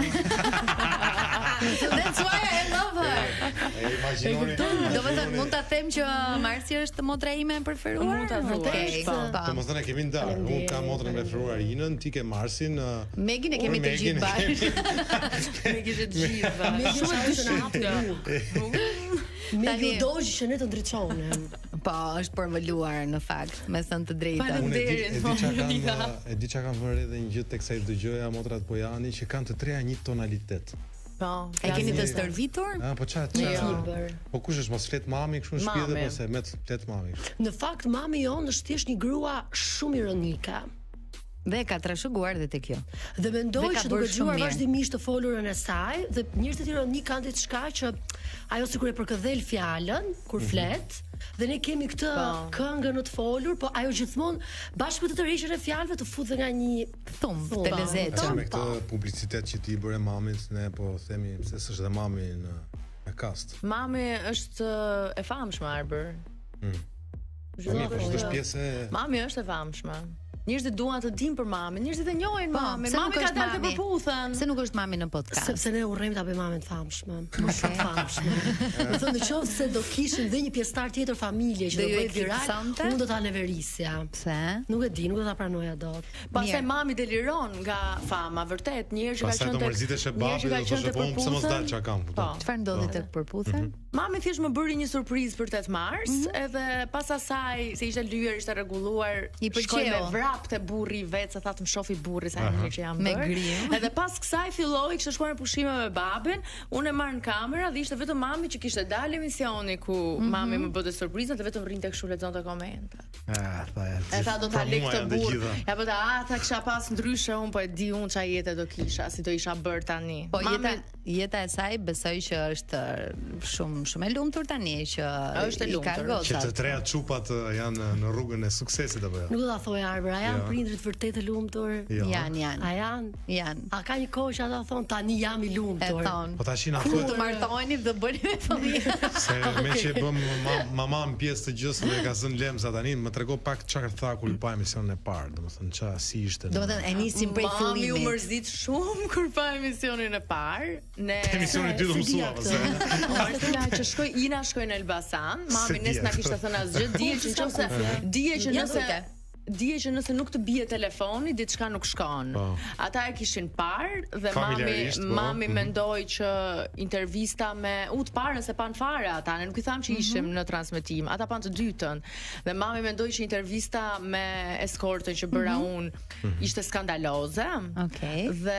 Speaker 2: That's why I love her.
Speaker 3: E imagjinoni.
Speaker 2: Do të thënë mund ta them që Marsi është motra ime e preferuar.
Speaker 1: Mund ta thuash.
Speaker 3: Domethënë kemi ndarë. Unë kam motrën e preferuar Inën, ti ke Marsin.
Speaker 2: Megin e kemi të gjithë bashkë.
Speaker 1: Megin e të gjithë.
Speaker 4: Megin është në hapë. Megin dojë që ne të ndriçonem.
Speaker 2: Po, është përvoluar në fakt, me thënë të drejtën.
Speaker 1: Faleminderit.
Speaker 3: E di çka kam vënë edhe një gjë teksa i dëgjoja motrat Pojani që kanë të treja një tonalitet.
Speaker 1: Po,
Speaker 2: e keni të stërvitur?
Speaker 3: Ah, po çfarë?
Speaker 4: Fiber.
Speaker 3: Po kush është mos flet mami kështu në shtëpi dhe ose me flet mami.
Speaker 4: Në fakt mami jon është thjesht një grua shumë ironike.
Speaker 2: Dhe ka trashëguar dhe te kjo.
Speaker 4: Dhe mendoj që duke dëgjuar vazhdimisht të folurën e saj, dhe njerëzit ironik kanë diçka që ajo sikur e përkëdhel fjalën kur flet, dhe ne kemi këtë këngë në të folur, po ajo gjithmonë bashkë me të tërheqjen e fjalëve të fut nga një
Speaker 2: thumb të lezetshëm.
Speaker 3: Me këtë publicitet që ti bëre mamit, ne po themi se s'është dhe mami në në kast.
Speaker 1: Mami është e famshme Arbër.
Speaker 3: Mami është pjesë.
Speaker 1: Mami është e famshme. Njerëzit duan të dinë për mamin, njerëzit e njohin mamin. Mami ka dalë të përputhen.
Speaker 2: Se nuk është mami në podcast.
Speaker 4: Sepse ne urrejmë ta bëjmë mamin të famshme, më shumë famshme. Do thonë nëse se do kishim dhe një pjesëtar tjetër familje që do bëj viral, unë do ta neverisja.
Speaker 2: Pse?
Speaker 4: Nuk e di, nuk do ta pranoja dot.
Speaker 1: Pastaj mami deliron nga fama, vërtet, njerëz që
Speaker 3: kanë qenë tek mërzitesh e babit, do të thoshte po pse mos dal çka kam.
Speaker 2: Çfarë ndodhi tek përputhen?
Speaker 1: Mami thjesht më bëri një surprizë për tetë mars, edhe pas asaj se ishte lyer, ishte rregulluar, shkoi me vrap te burri vet, sa thatë më shofi burri sa një që jam bërë.
Speaker 2: Me grim.
Speaker 1: Edhe pas kësaj filloi, kishte shkuar në pushime me babin, unë e marr në kamerë dhe ishte vetëm mami që kishte dalë emisioni ku mami më bëte surprizën dhe vetëm rrinte kështu lexonte komentet.
Speaker 3: Ah, tha.
Speaker 1: E tha do ta lë këtë burr. Ja po ta, ah, tha kisha pas ndryshe, unë po e di unë çfarë jete do kisha, si do isha bër tani.
Speaker 2: Po jeta jeta e saj besoj që është shumë shumë e lumtur tani që
Speaker 1: është e lumtur.
Speaker 3: Që të treja çupat janë në rrugën e suksesit apo jo?
Speaker 4: Nuk do ta thoj Arbër, a janë prindrit vërtet të lumtur?
Speaker 2: Janë, janë.
Speaker 4: A janë?
Speaker 2: Janë.
Speaker 4: A ka një kohë që ata thon tani jam i lumtur?
Speaker 2: E thon.
Speaker 3: Po tashin
Speaker 2: ato të martoheni dhe bëni me fëmijë.
Speaker 3: Se me që bëm mama në pjesë të gjës dhe ka zënë lemza tani, më trego pak çfarë tha kur pa emisionin e parë, domethënë ç'a si ishte.
Speaker 2: Domethënë e nisim prej fillimit.
Speaker 1: Mami u mërzit shumë kur pa emisionin e parë. Ne
Speaker 3: emisionin e dytë do mësua ose.
Speaker 1: Ora që shkoi Ina shkoi në Elbasan, mami nes na kishte thënë asgjë, dije që nëse dije që nëse dije që nëse nuk të bie telefoni, diçka nuk shkon. Ata e kishin parë dhe mami mami mendoi që intervista me u të parën se pan fare ata, ne nuk i tham që ishim në transmetim, ata pan të dytën. Dhe mami mendoi që intervista me eskortën që bëra unë ishte skandaloze.
Speaker 2: Okej.
Speaker 1: Dhe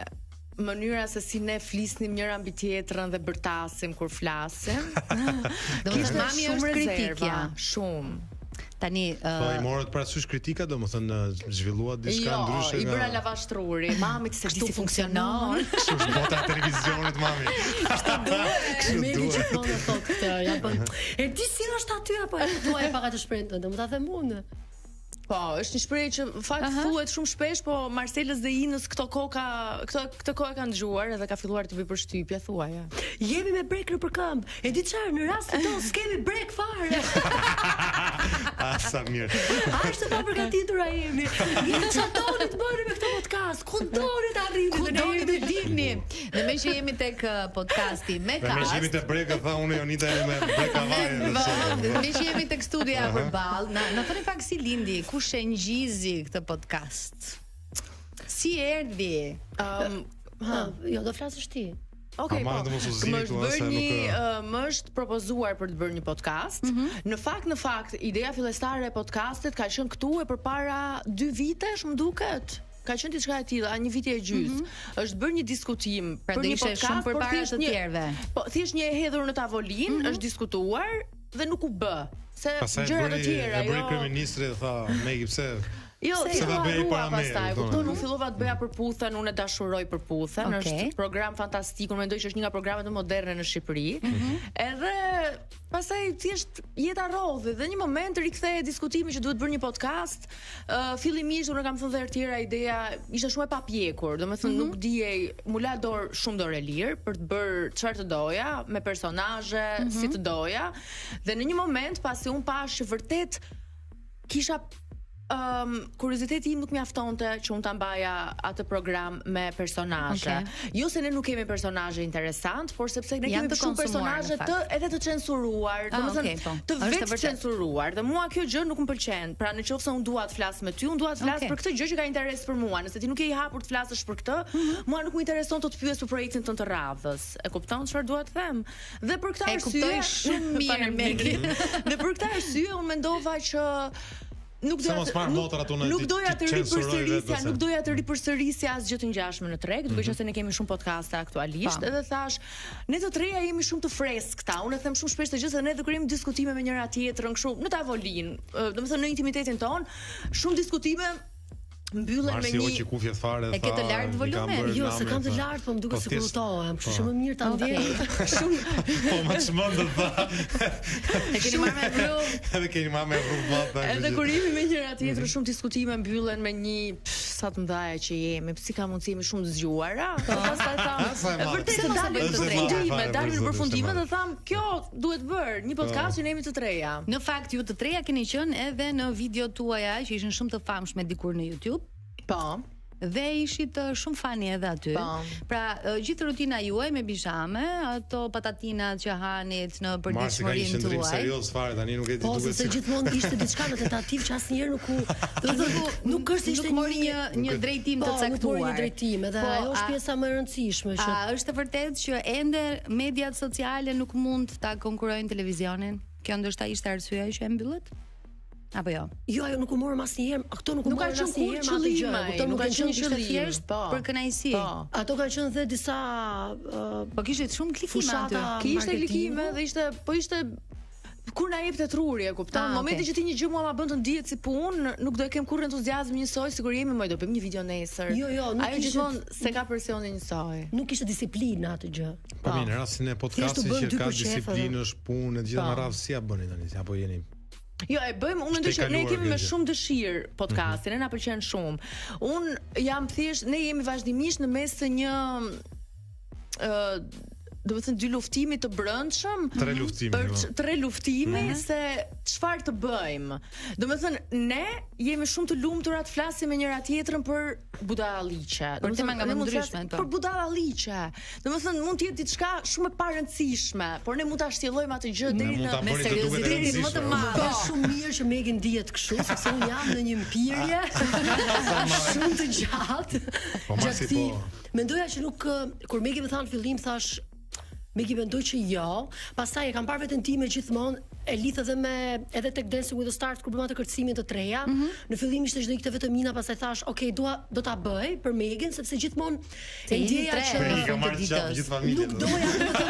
Speaker 1: mënyra se si ne flisnim njëra mbi tjetrën dhe bërtasim kur flasim.
Speaker 2: Domethënë mami është kritikja,
Speaker 1: shumë.
Speaker 2: Tani
Speaker 3: po i morët parasysh kritika, domethënë zhvilluat diçka ndryshe nga.
Speaker 1: Jo, i bëra lavashtruri. Mami se di si funksionon.
Speaker 3: Kështu bota e televizionit mami.
Speaker 4: Kështu duhet. Megi gjithmonë thotë këtë, ja po. E di si është aty apo e thua e paga të shprehën, do më ta them unë.
Speaker 1: Po, është një shprehje që fakt thuhet shumë shpesh, po Marcelës dhe Inës këto koka, këto këtë kohë kanë dëgjuar edhe ka filluar të bëj përshtypje, thuaj.
Speaker 4: Jemi me brek nëpër këmbë. E di çfarë, në rast të tonë skemi brek fare.
Speaker 3: Ah, sa mirë.
Speaker 4: A është pa përgatitura jemi. Jemi çatoni të bëni me këtë podcast. Ku doni të arrini,
Speaker 2: ku doni të dilni. Dhe me që jemi tek podcasti me
Speaker 3: Kast. Me që jemi te breka, tha unë Jonita me breka vaje.
Speaker 2: Me që jemi tek studia përballë, na na thoni pak si lindi. Kush e ngjizi këtë podcast? Si erdhi?
Speaker 1: Um,
Speaker 4: ha, jo, do flasësh ti.
Speaker 1: Okej,
Speaker 3: po. Më
Speaker 1: është bërë një, më është propozuar për të bërë një podcast. Në fakt, në fakt, ideja fillestare e podcastit ka qenë këtu e përpara dy vitesh, më duket. Ka qenë diçka e tillë, një vit e gjysmë. Është bërë një diskutim
Speaker 2: për një podcast shumë përpara të tjerëve.
Speaker 1: Po, thjesht një e hedhur në tavolinë, është diskutuar dhe nuk u bë. Se gjëra të tjera,
Speaker 3: jo. E bëri kryeministri dhe tha, "Megi, pse
Speaker 1: Jo,
Speaker 3: se ta bëj para me."
Speaker 1: Kupton, unë fillova të bëja përputhen, unë e dashuroj përputhen,
Speaker 2: okay.
Speaker 1: Është program fantastik, unë mendoj që është një nga programet më moderne në Shqipëri. Mm -hmm. Edhe pastaj thjesht jeta rrodhi dhe një moment rikthehej diskutimi që duhet bërë një podcast. Uh, fillimisht unë kam thënë dhe herë tjera ideja ishte shumë e papjekur, domethënë mm -hmm. nuk dijej, mu la dorë shumë dorë e lirë për të bërë çfarë të doja, me personazhe, mm -hmm. si të doja. Dhe në një moment pasi unë pash që vërtet kisha Um, kurioziteti im nuk mjaftonte që unë ta mbaja atë program me personazhe. Okay. Jo se ne nuk kemi personazhe interesant, por sepse ne kemi shumë personazhe të edhe të censuruar,
Speaker 2: ah,
Speaker 1: domethënë
Speaker 2: okay, po.
Speaker 1: të vetë censuruar. Dhe mua kjo gjë nuk më pëlqen. Pra nëse unë dua të flas me ty, unë dua të flas okay. për këtë gjë që ka interes për mua. Nëse ti nuk je i hapur të flasësh për këtë, mm -hmm. mua nuk më intereson të të pyes për projektin tënd të radhës. E kupton çfarë dua të them? Dhe për këtë arsye
Speaker 2: shumë mirë Megi.
Speaker 1: Dhe për këtë arsye unë mendova që Nuk doja
Speaker 3: të
Speaker 1: nuk doja të ripërsërisja, nuk doja të ripërsërisja asgjë të ngjashme në treg, duke qenë se ne kemi shumë podcaste aktualisht, edhe thash, ne të treja jemi shumë të freskëta. Unë e them shumë shpesh të gjë se ne do krijojmë diskutime me njëra tjetrën, kështu në tavolinë, domethënë në intimitetin ton, shumë diskutime mbyllen me një
Speaker 3: që kufjet fare
Speaker 2: e ke të lartë volumen.
Speaker 4: Jo, se kam të lartë, po më duket se kurtohem, kështu që më mirë ta ndjej.
Speaker 3: Shumë po më çmend të tha.
Speaker 2: E keni marrë me rrugë.
Speaker 3: Edhe keni marrë me rrugë.
Speaker 1: Edhe kur jemi me njëra tjetrën, shumë diskutime mbyllen me një sa të mëdha që jemi, si ka mundësi jemi shumë zgjuara. Pastaj tham, vërtet të dalim në përfundime, dalim në përfundime dhe tham, kjo duhet bërë një podcast që ne jemi të treja.
Speaker 2: Në fakt ju të treja keni qenë edhe në video tuaja që ishin shumë të famshme dikur në YouTube.
Speaker 1: Po.
Speaker 2: Dhe ishit shumë fani edhe aty.
Speaker 1: Po.
Speaker 2: Pra, gjithë rutina juaj me bizhame, ato patatinat që hanit në përditshmërinë tuaj.
Speaker 3: Ndrim serioz fare tani nuk e di
Speaker 4: duhet.
Speaker 3: Po,
Speaker 4: se gjithmonë ishte diçka në tentativ që asnjëherë nuk u, do të thotë, nuk është ishte
Speaker 2: mori një një drejtim të caktuar.
Speaker 4: Po, mori një drejtim, edhe ajo është pjesa më e rëndësishme që
Speaker 2: a është e vërtetë që ende mediat sociale nuk mund ta konkurrojnë televizionin? Kjo ndoshta ishte arsyeja që e mbyllet? Apo jo?
Speaker 4: Jo, ajo nuk u morëm asnjëherë, këto nuk u morën asnjëherë me atë gjë.
Speaker 1: Këto nuk kanë qenë qëllim,
Speaker 2: për kënaqësi.
Speaker 4: Ato kanë qenë dhe disa
Speaker 2: po kishte shumë klikime aty.
Speaker 1: Kishte klikime dhe ishte, po ishte kur na jepte truri, e kupton? Në momentin që ti një gjë mua ma bën të ndihet si punë, nuk do e kem kurrë entuziazm njësoj, sigur jemi më do bëjmë një video nesër.
Speaker 4: Jo, jo, nuk
Speaker 1: ajo gjithmonë se ka presionin njësoj.
Speaker 4: Nuk ishte disiplinë atë gjë.
Speaker 3: Po mirë, në rastin e podcastit që ka disiplinë, është punë, të gjitha në radhë si ja bëni tani, apo jeni
Speaker 1: Jo, e bëjmë, unë mendoj që ne kemi me shumë dëshirë podcastin, ne na pëlqen shumë. Unë jam thjesht, ne jemi vazhdimisht në mes të një ë do të thënë dy luftimi të brendshëm,
Speaker 3: tre luftimi,
Speaker 1: për tre luftimi se çfarë të bëjmë. Do të thënë ne jemi shumë të lumtura të flasim me njëra tjetrën për budalliqe.
Speaker 2: Për tema nga më ndryshme,
Speaker 1: për budalliqe. Do të thënë mund të jetë diçka shumë e parëndësishme, por ne mund ta shtjellojmë atë gjë deri në
Speaker 2: me seriozitetin më të madh.
Speaker 4: Është shumë mirë që Megi ndihet kështu, sepse unë jam në një mpirje shumë të gjatë. Gjatë mendoja që nuk kur Megi më tha në fillim thash Megi mendoj që jo, pastaj e kam parë veten time gjithmonë, e lidh edhe me edhe tek Dancing with the Stars kur bëma të kërcësimin të treja. Mm -hmm. Në fillim ishte çdo ikte vetëm Mina, pastaj thash, "Ok, dua do ta bëj për Megin sepse gjithmonë e ndjeja që nuk doja.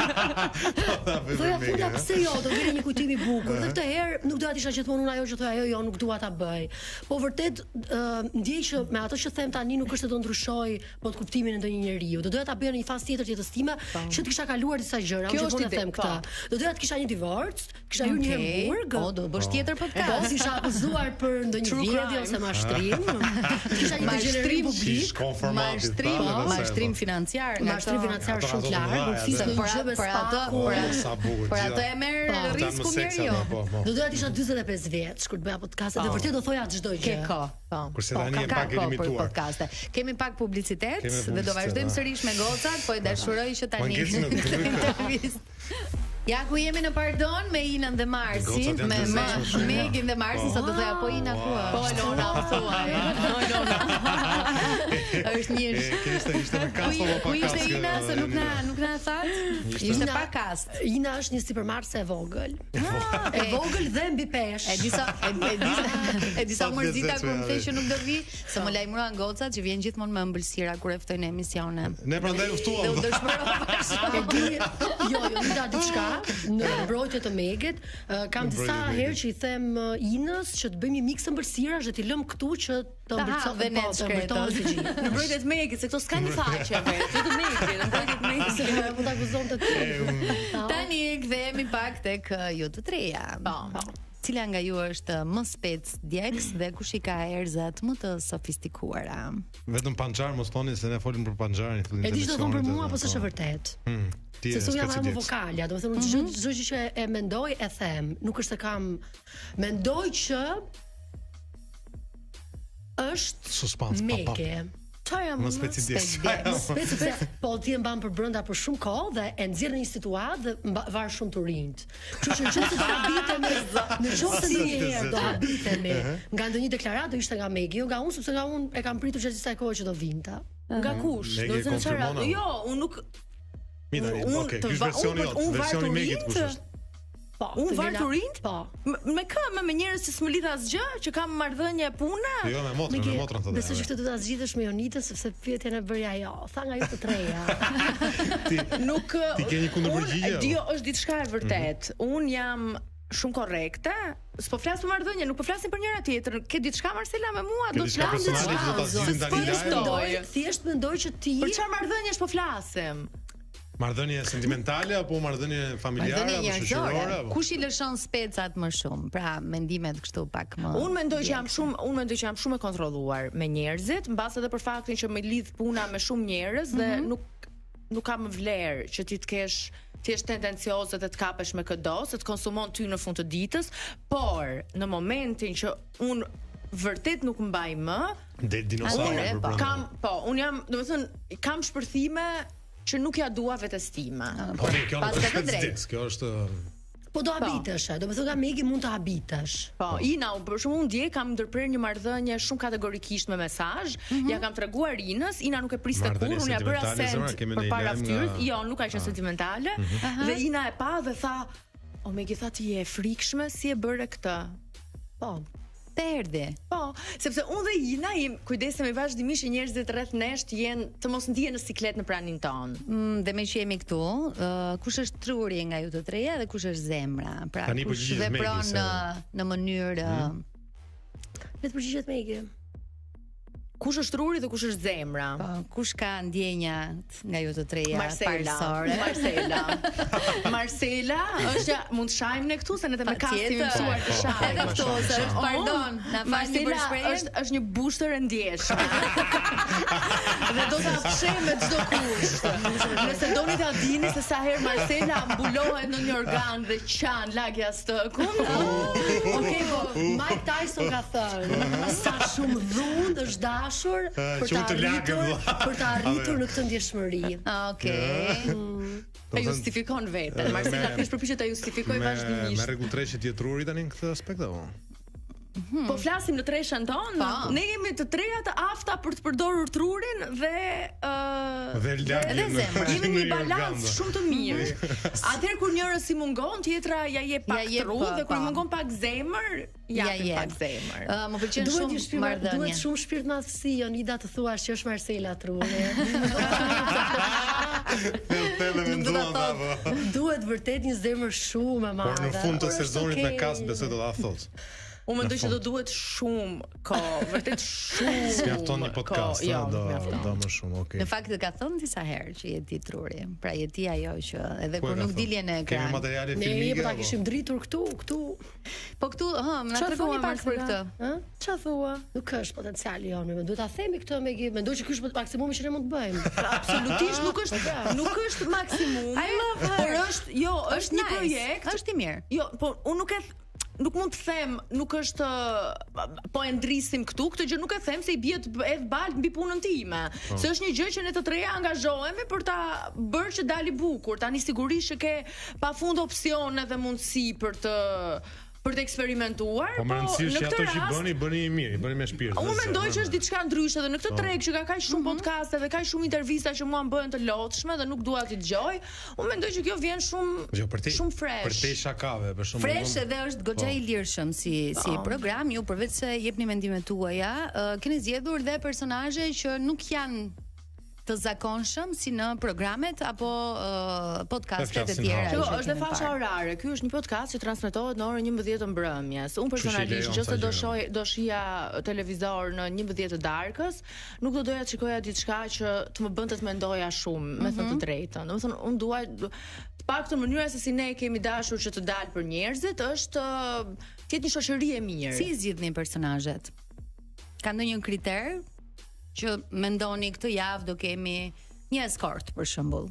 Speaker 4: Doja futa pse jo, do vjen një kujtim i bukur. Dhe këtë herë nuk doja të isha gjithmonë unë ajo që thoya ajo jo, nuk dua ta bëj. Po vërtet ndjej që me ato që them tani nuk është se do ndryshoj po të kuptimin e ndonjë njeriu. Do doja ta bëja në një fazë tjetër të jetës time, që të kisha kaluar disa gjëra, unë gjithmonë them këtë. Do doja të kisha një divorc, kisha hyrë një burg.
Speaker 2: O, do bësh tjetër podcast.
Speaker 4: Po isha akuzuar për ndonjë vjedhje ose mashtrim. Kisha një degenerim publik,
Speaker 2: mashtrim, mashtrim financiar,
Speaker 4: mashtrim financiar shumë të lartë, nuk fisë në gjë me spaku.
Speaker 2: Por ato e merr riskun njeriu.
Speaker 4: Do doja të isha dyzet e pesë vjeç kur të bëja podcast dhe vërtet do thoja çdo gjë.
Speaker 2: Ke kohë. Po.
Speaker 3: Kurse tani e pak e limituar.
Speaker 2: Podcaste. Kemi pak publicitet dhe do vazhdojmë sërish me gocat, po e dashuroj që tani. Ja ku jemi në Pardon me Inën dhe Marsin, me Megin dhe Marsin, sa do thoya po Ina ku.
Speaker 1: Po Elona thuaj. Po Elona.
Speaker 2: Është një.
Speaker 3: Kishte ishte me kast apo pa kast?
Speaker 2: Ku ishte Ina se nuk na nuk na that? Ishte pa kast.
Speaker 4: Ina është një supermarse e vogël. E vogël dhe mbi peshë.
Speaker 2: E disa e disa e disa mërzita kur më thënë që nuk do vi, se më lajmëruan gocat që vjen gjithmonë me ëmbëlsira kur e ftojnë në emisione.
Speaker 3: Ne prandaj u ftuam.
Speaker 2: Dhe u dëshmërova.
Speaker 4: Jo, jo, nda diçka në mbrojtje të Megit, kam disa herë që i them Inës që të bëjmë një miks ëmbëlsirash dhe t'i lëm këtu që të
Speaker 2: ëmbëlsojmë
Speaker 4: po të ëmbëltojmë të gjithë.
Speaker 1: Në mbrojtje të Megit, se këto s'ka një faqe vetë, vetëm Megit, në mbrojtje të Megit.
Speaker 4: Mund ta akuzon të ti.
Speaker 2: Tani kthehemi pak tek ju të treja. Po. Cila nga ju është më spec djeks dhe kush i ka erzat më të sofistikuara?
Speaker 3: Vetëm panxhar mos thoni se ne folim për panxharin këtu.
Speaker 4: E di ç'do thon për mua, po s'është e vërtet.
Speaker 3: Hm.
Speaker 4: Se su jam më vokalja, do të thonë çdo çdo gjë që e mendoj e them. Nuk është se kam mendoj që është
Speaker 3: suspans pa pa.
Speaker 4: Çfarë jam?
Speaker 3: Më specides.
Speaker 4: Më specides. Po ti e mban për brenda për shumë kohë dhe e nxjerr në një situatë dhe var shumë të rinjt. Kështu që nëse do habitem në çështë një herë do habitem nga ndonjë deklaratë do ishte nga Megi, jo nga unë, sepse nga unë e kam pritur gjatë kësaj kohe që do vinte.
Speaker 1: Nga kush? Do të thënë çfarë? Jo, unë nuk
Speaker 3: Mira, okay, ky është versioni jot, versioni i Megit kush është?
Speaker 4: Po,
Speaker 1: unë var të rinjt?
Speaker 4: Po.
Speaker 1: Me kë, me, me njerëz që s'më lidh asgjë, që kam marrëdhënie pune?
Speaker 3: Jo, me motrën, me motrën thotë.
Speaker 4: Besoj që këtë do ta zgjidhësh me Jonitën sepse pyetjen e bëri ajo. Tha nga ju të treja.
Speaker 3: Ti
Speaker 1: nuk
Speaker 3: ti ke një kundërpërgjigje?
Speaker 1: Jo, është diçka e vërtet. Un jam shumë korrekte. S'po flas për marrëdhënie, nuk po flasim për njëra tjetrën. Ke diçka Marcela me mua, do të flas
Speaker 3: personale që do ta zgjidhim tani.
Speaker 4: Thjesht mendoj që ti
Speaker 1: për çfarë marrëdhëniesh po flasim?
Speaker 3: Marrëdhënie sentimentale apo marrëdhënie familjare apo shoqërore?
Speaker 2: Kush i lëshon specat më shumë? Pra, mendimet kështu pak më.
Speaker 1: Unë mendoj që jam shumë, unë mendoj që jam shumë e kontrolluar me njerëzit, mbas edhe për faktin që më lidh puna me shumë njerëz dhe nuk nuk ka më vlerë që ti të kesh ti je tendencioze të të kapesh me çdo, se të konsumon ty në fund të ditës, por në momentin që unë vërtet nuk mbaj më,
Speaker 3: del dinosauri për brenda.
Speaker 1: Kam, po, unë jam, domethënë, kam shpërthime që nuk ja dua vetes time.
Speaker 3: Po ne kjo nuk është drejt, kjo është
Speaker 4: po do habitesh, do të thonë nga Megi mund të habitesh.
Speaker 1: Po, Ina, për shembull unë dje kam ndërprer një marrëdhënie shumë kategorikisht me mesazh, ja kam treguar Inës, Ina nuk e priste kur, unë ja bëra send përpara fytyrës, jo, nuk ka qenë sentimentale, dhe Ina e pa dhe tha, o Megi tha ti je e frikshme, si e bëre këtë? Po,
Speaker 2: të erdhi.
Speaker 1: Po, sepse unë dhe Ina im kujdesemi vazhdimisht që njerëzit rreth nesh të jenë të mos ndihen në siklet në pranin ton.
Speaker 2: Mm, dhe me që jemi këtu, uh, kush është truri nga ju të treja dhe kush është zemra? Pra,
Speaker 3: Tani
Speaker 2: kush vepron në në mënyrë
Speaker 4: mm. Le të përgjigjet Megi.
Speaker 1: Kush është truri dhe kush është zemra?
Speaker 2: Po, kush ka ndjenjat nga ju të treja?
Speaker 1: Marcela. Marcela. Marcela, është mund të shajmë ne këtu se ne të me kasti mësuar të shajmë.
Speaker 2: Edhe këtu, se është pardon, na falni për shprehjen.
Speaker 1: Është është një bushtër e ndjeshme. Dhe do ta fshem me çdo kusht. Nëse doni ta dini se sa herë Marcela ambulohet në një organ dhe qan lagja stëkun.
Speaker 4: Okej, po Mike Tyson ka thënë, sa shumë dhund është dash për të arritur për të arritur në këtë ndjeshmëri.
Speaker 2: Okej.
Speaker 1: E justifikon veten. Marcela kish përpiqet ta justifikoj vazhdimisht.
Speaker 3: Me rregull treshi ti truri tani në këtë aspekt apo?
Speaker 1: Po flasim në treshën tonë. Ne jemi të treja të afta për të përdorur trurin dhe ë
Speaker 3: dhe lagjen.
Speaker 1: Jemi në një balancë shumë të mirë. Atëherë kur njëra si mungon, tjetra ja jep pak tru dhe kur mungon pak zemër, ja jep pak zemër.
Speaker 2: Ë më pëlqen shumë marrëdhënia.
Speaker 4: Duhet shumë shpirt madhësi, Jonida, të thuash që është Marcela truri. Duhet vërtet një zemër shumë e madhe.
Speaker 3: Por në fund të sezonit me kas besoj do ta thotë.
Speaker 1: Unë mendoj që do duhet shumë kohë, vërtet shumë.
Speaker 3: S'mjafton një podcast,
Speaker 1: jo,
Speaker 3: do do më shumë, okay.
Speaker 2: Në fakt ka thënë disa herë që je ti truri. Pra je ti ajo që edhe kur nuk dilje në ekran.
Speaker 3: Kemi materiale
Speaker 4: Ne
Speaker 3: filmike.
Speaker 4: po ta kishim dritur këtu, këtu.
Speaker 2: Po këtu, hë, më na
Speaker 1: Qa
Speaker 2: tregoni
Speaker 1: thua,
Speaker 2: pak për
Speaker 1: Marcela?
Speaker 2: këtë.
Speaker 1: Ë? Ç'a thua?
Speaker 4: Nuk është potenciali jonë, më duhet ta themi këtë me mendoj që ky është maksimumi që ne mund të bëjmë.
Speaker 1: Absolutisht nuk është nuk është maksimumi.
Speaker 2: I love her.
Speaker 1: Por është, jo, është një
Speaker 2: nice.
Speaker 1: projekt.
Speaker 2: Është i mirë.
Speaker 1: Jo, po unë nuk e nuk mund të them, nuk është po e ndrisim këtu, këtë gjë nuk e them se i bie edhe balt mbi punën time. Se është një gjë që ne të treja angazhohemi për ta bërë që dali bukur. Tani sigurisht që ke pafund opsione dhe mundësi për të për të eksperimentuar,
Speaker 3: Po më rëndësishë që ato që i bëni, bëni i mirë, i bëni me shpirt.
Speaker 1: Unë mendoj që është diçka ndryshe dhe në këtë treg që ka kaq shumë podcaste dhe kaq shumë intervista që mua më bëhen të lodhshme dhe nuk dua t'i dëgjoj, unë mendoj që kjo vjen shumë shumë fresh.
Speaker 3: Për te shakave, për shumë.
Speaker 2: Fresh edhe është goxha i lirshëm si si program. Ju përveç se jepni mendimet tuaja, uh, keni zgjedhur dhe personazhe që nuk janë të zakonshëm si në programet apo uh, podcastet e tjera.
Speaker 1: Shiko, është dhe fasha orare. Ky është një podcast që transmetohet në orën njëmbëdhjetë të mbrëmjes. Unë personalisht, nëse do shoj do shija televizor në njëmbëdhjetë të darkës, nuk do doja të shikoja diçka që të më bënte të mendoja shumë, me thënë të drejtën. Domethënë, unë dua të paktën mënyra se si ne kemi dashur që të dalë për njerëzit është të jetë një shoqëri e mirë.
Speaker 2: Si zgjidhni personazhet? Ka ndonjë kriter që mendoni këtë javë do kemi një eskort për shembull?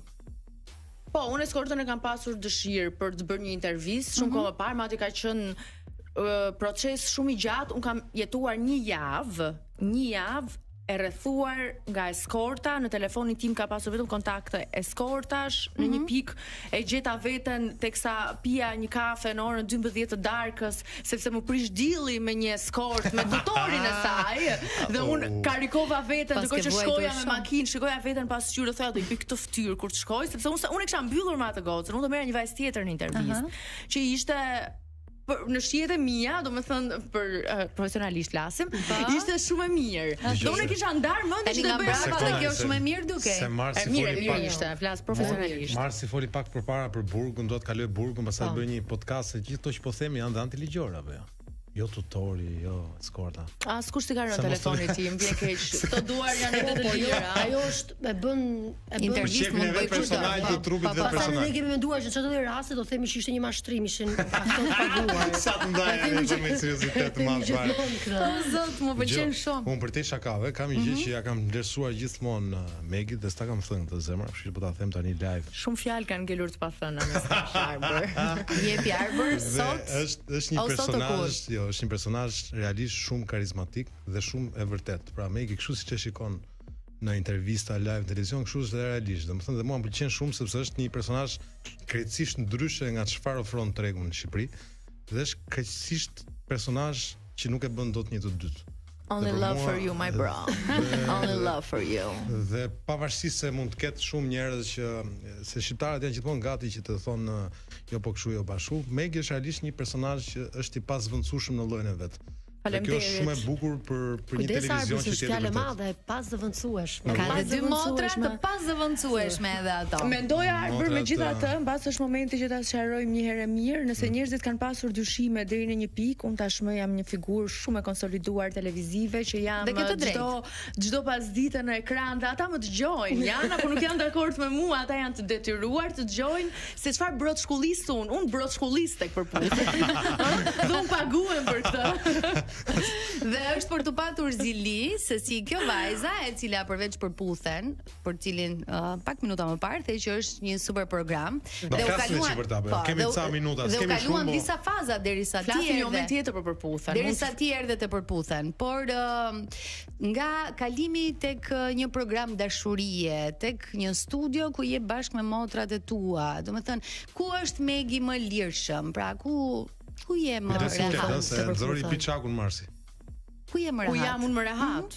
Speaker 1: Po, unë eskortën e kam pasur dëshirë për të bërë një intervistë shumë kohë më parë, madje ka qenë uh, proces shumë i gjatë. Unë kam jetuar një javë, një javë e rrethuar nga eskorta, në telefonin tim ka pasur vetëm kontakte eskortash, në një pikë e gjeta veten teksa pija një kafe në orën dymbëdhjetë të darkës, sepse më prish dilli me një eskort me tutorin e saj, dhe unë karikova veten ndërkohë që shkoja me makinë, shikoja veten pas qyrë, thoya do i bëj këtë fytyrë kur të shkoj, sepse unë unë e kisha mbyllur me atë gocën, unë do merrja një vajzë tjetër në intervistë, që ishte për në shihet e mia, domethënë për uh, profesionalisht flasim, ishte shumë e mirë. Do unë kisha ndar mendin që të bëja
Speaker 2: brava, kjo është shumë e mirë duke.
Speaker 3: Se Marsi
Speaker 1: mirë,
Speaker 3: foli
Speaker 1: mirë
Speaker 3: pak
Speaker 1: ishte, flas profesionalisht.
Speaker 3: Marsi foli pak përpara për burgun, do të kaloj burgun, pastaj bëj një podcast se gjithë ato që po themi janë antiligjor apo jo. Jo tutori, jo eskorta.
Speaker 1: A s'kush t'i ka rënë telefonin tim, vjen keq. Këto duar janë edhe të lira.
Speaker 4: Ajo është e bën e bën
Speaker 2: intervistë mund bëj
Speaker 3: personazh të trupit dhe personazh.
Speaker 4: Ne kemi menduar që çdo rasti do themi që ishte një mashtrim, ishin aftë të paguar.
Speaker 3: Sa të ndajë me seriozitet të madh fare.
Speaker 2: O zot, më pëlqen shumë.
Speaker 3: Unë për te shakave kam një gjë që ja kam vlerësuar gjithmonë Megit dhe s'ta kam thënë këtë zemër, kështu që po ta them tani live.
Speaker 1: Shumë fjalë kanë ngelur të pathëna me Arbër.
Speaker 2: Jepi Arbër sot.
Speaker 3: Është është një personazh, jo, është një personazh realisht shumë karizmatik dhe shumë e vërtet. Pra Megi kështu siç e shikon në intervista live televizion, kështu është realisht. Domethënë dhe mua më pëlqen shumë sepse është një personazh krejtësisht ndryshe nga çfarë ofron tregu në Shqipëri dhe është krejtësisht personazh që nuk e bën dot një të dytë.
Speaker 1: Only love for you, my bro. Only love for you.
Speaker 3: Dhe pavarësisht se mund të ketë shumë njerëz që se shqiptarët janë gjithmonë gati që të thonë jo po kështu jo bashku, Megi është realisht një personazh që është i pasvendësueshëm në llojin e vet. Kjo është shumë e bukur për për një televizion që
Speaker 4: është fjalë e madhe, e pazëvendësueshme.
Speaker 2: Ka edhe dy motra të pazëvendësueshme edhe ato.
Speaker 1: Mendoja Arbër megjithatë, mbas është momenti që ta sqarojmë një herë mirë, nëse njerëzit kanë pasur dyshime deri në një pikë, unë tashmë jam një figurë shumë e konsoliduar televizive që jam çdo çdo pasdite në ekran dhe ata më dëgjojnë, janë apo nuk janë dakord me mua, ata janë të detyruar të dëgjojnë se çfarë brot shkollist unë, unë brot shkollist tek përputhje. Dhe unë paguhem për këtë.
Speaker 2: Dhe është për të patur zili se si kjo vajza e cila përveç përputhen, për cilin uh, pak minuta më parë the që është një super program
Speaker 3: dhe u kaluan kemi ca minuta,
Speaker 2: s'kemi shumë. Dhe u kaluan disa faza derisa ti erdhe.
Speaker 1: Një moment tjetër për përputhen.
Speaker 2: Derisa ti erdhe të përputhen, por uh, nga kalimi tek një program dashurie, tek një studio ku je bashkë me motrat e tua, domethënë ku është Megi më lirshëm, pra ku Ku je më rehat?
Speaker 3: Se nxori piçakun Marsi.
Speaker 2: Ku je më rehat?
Speaker 1: Ku jam unë më rehat?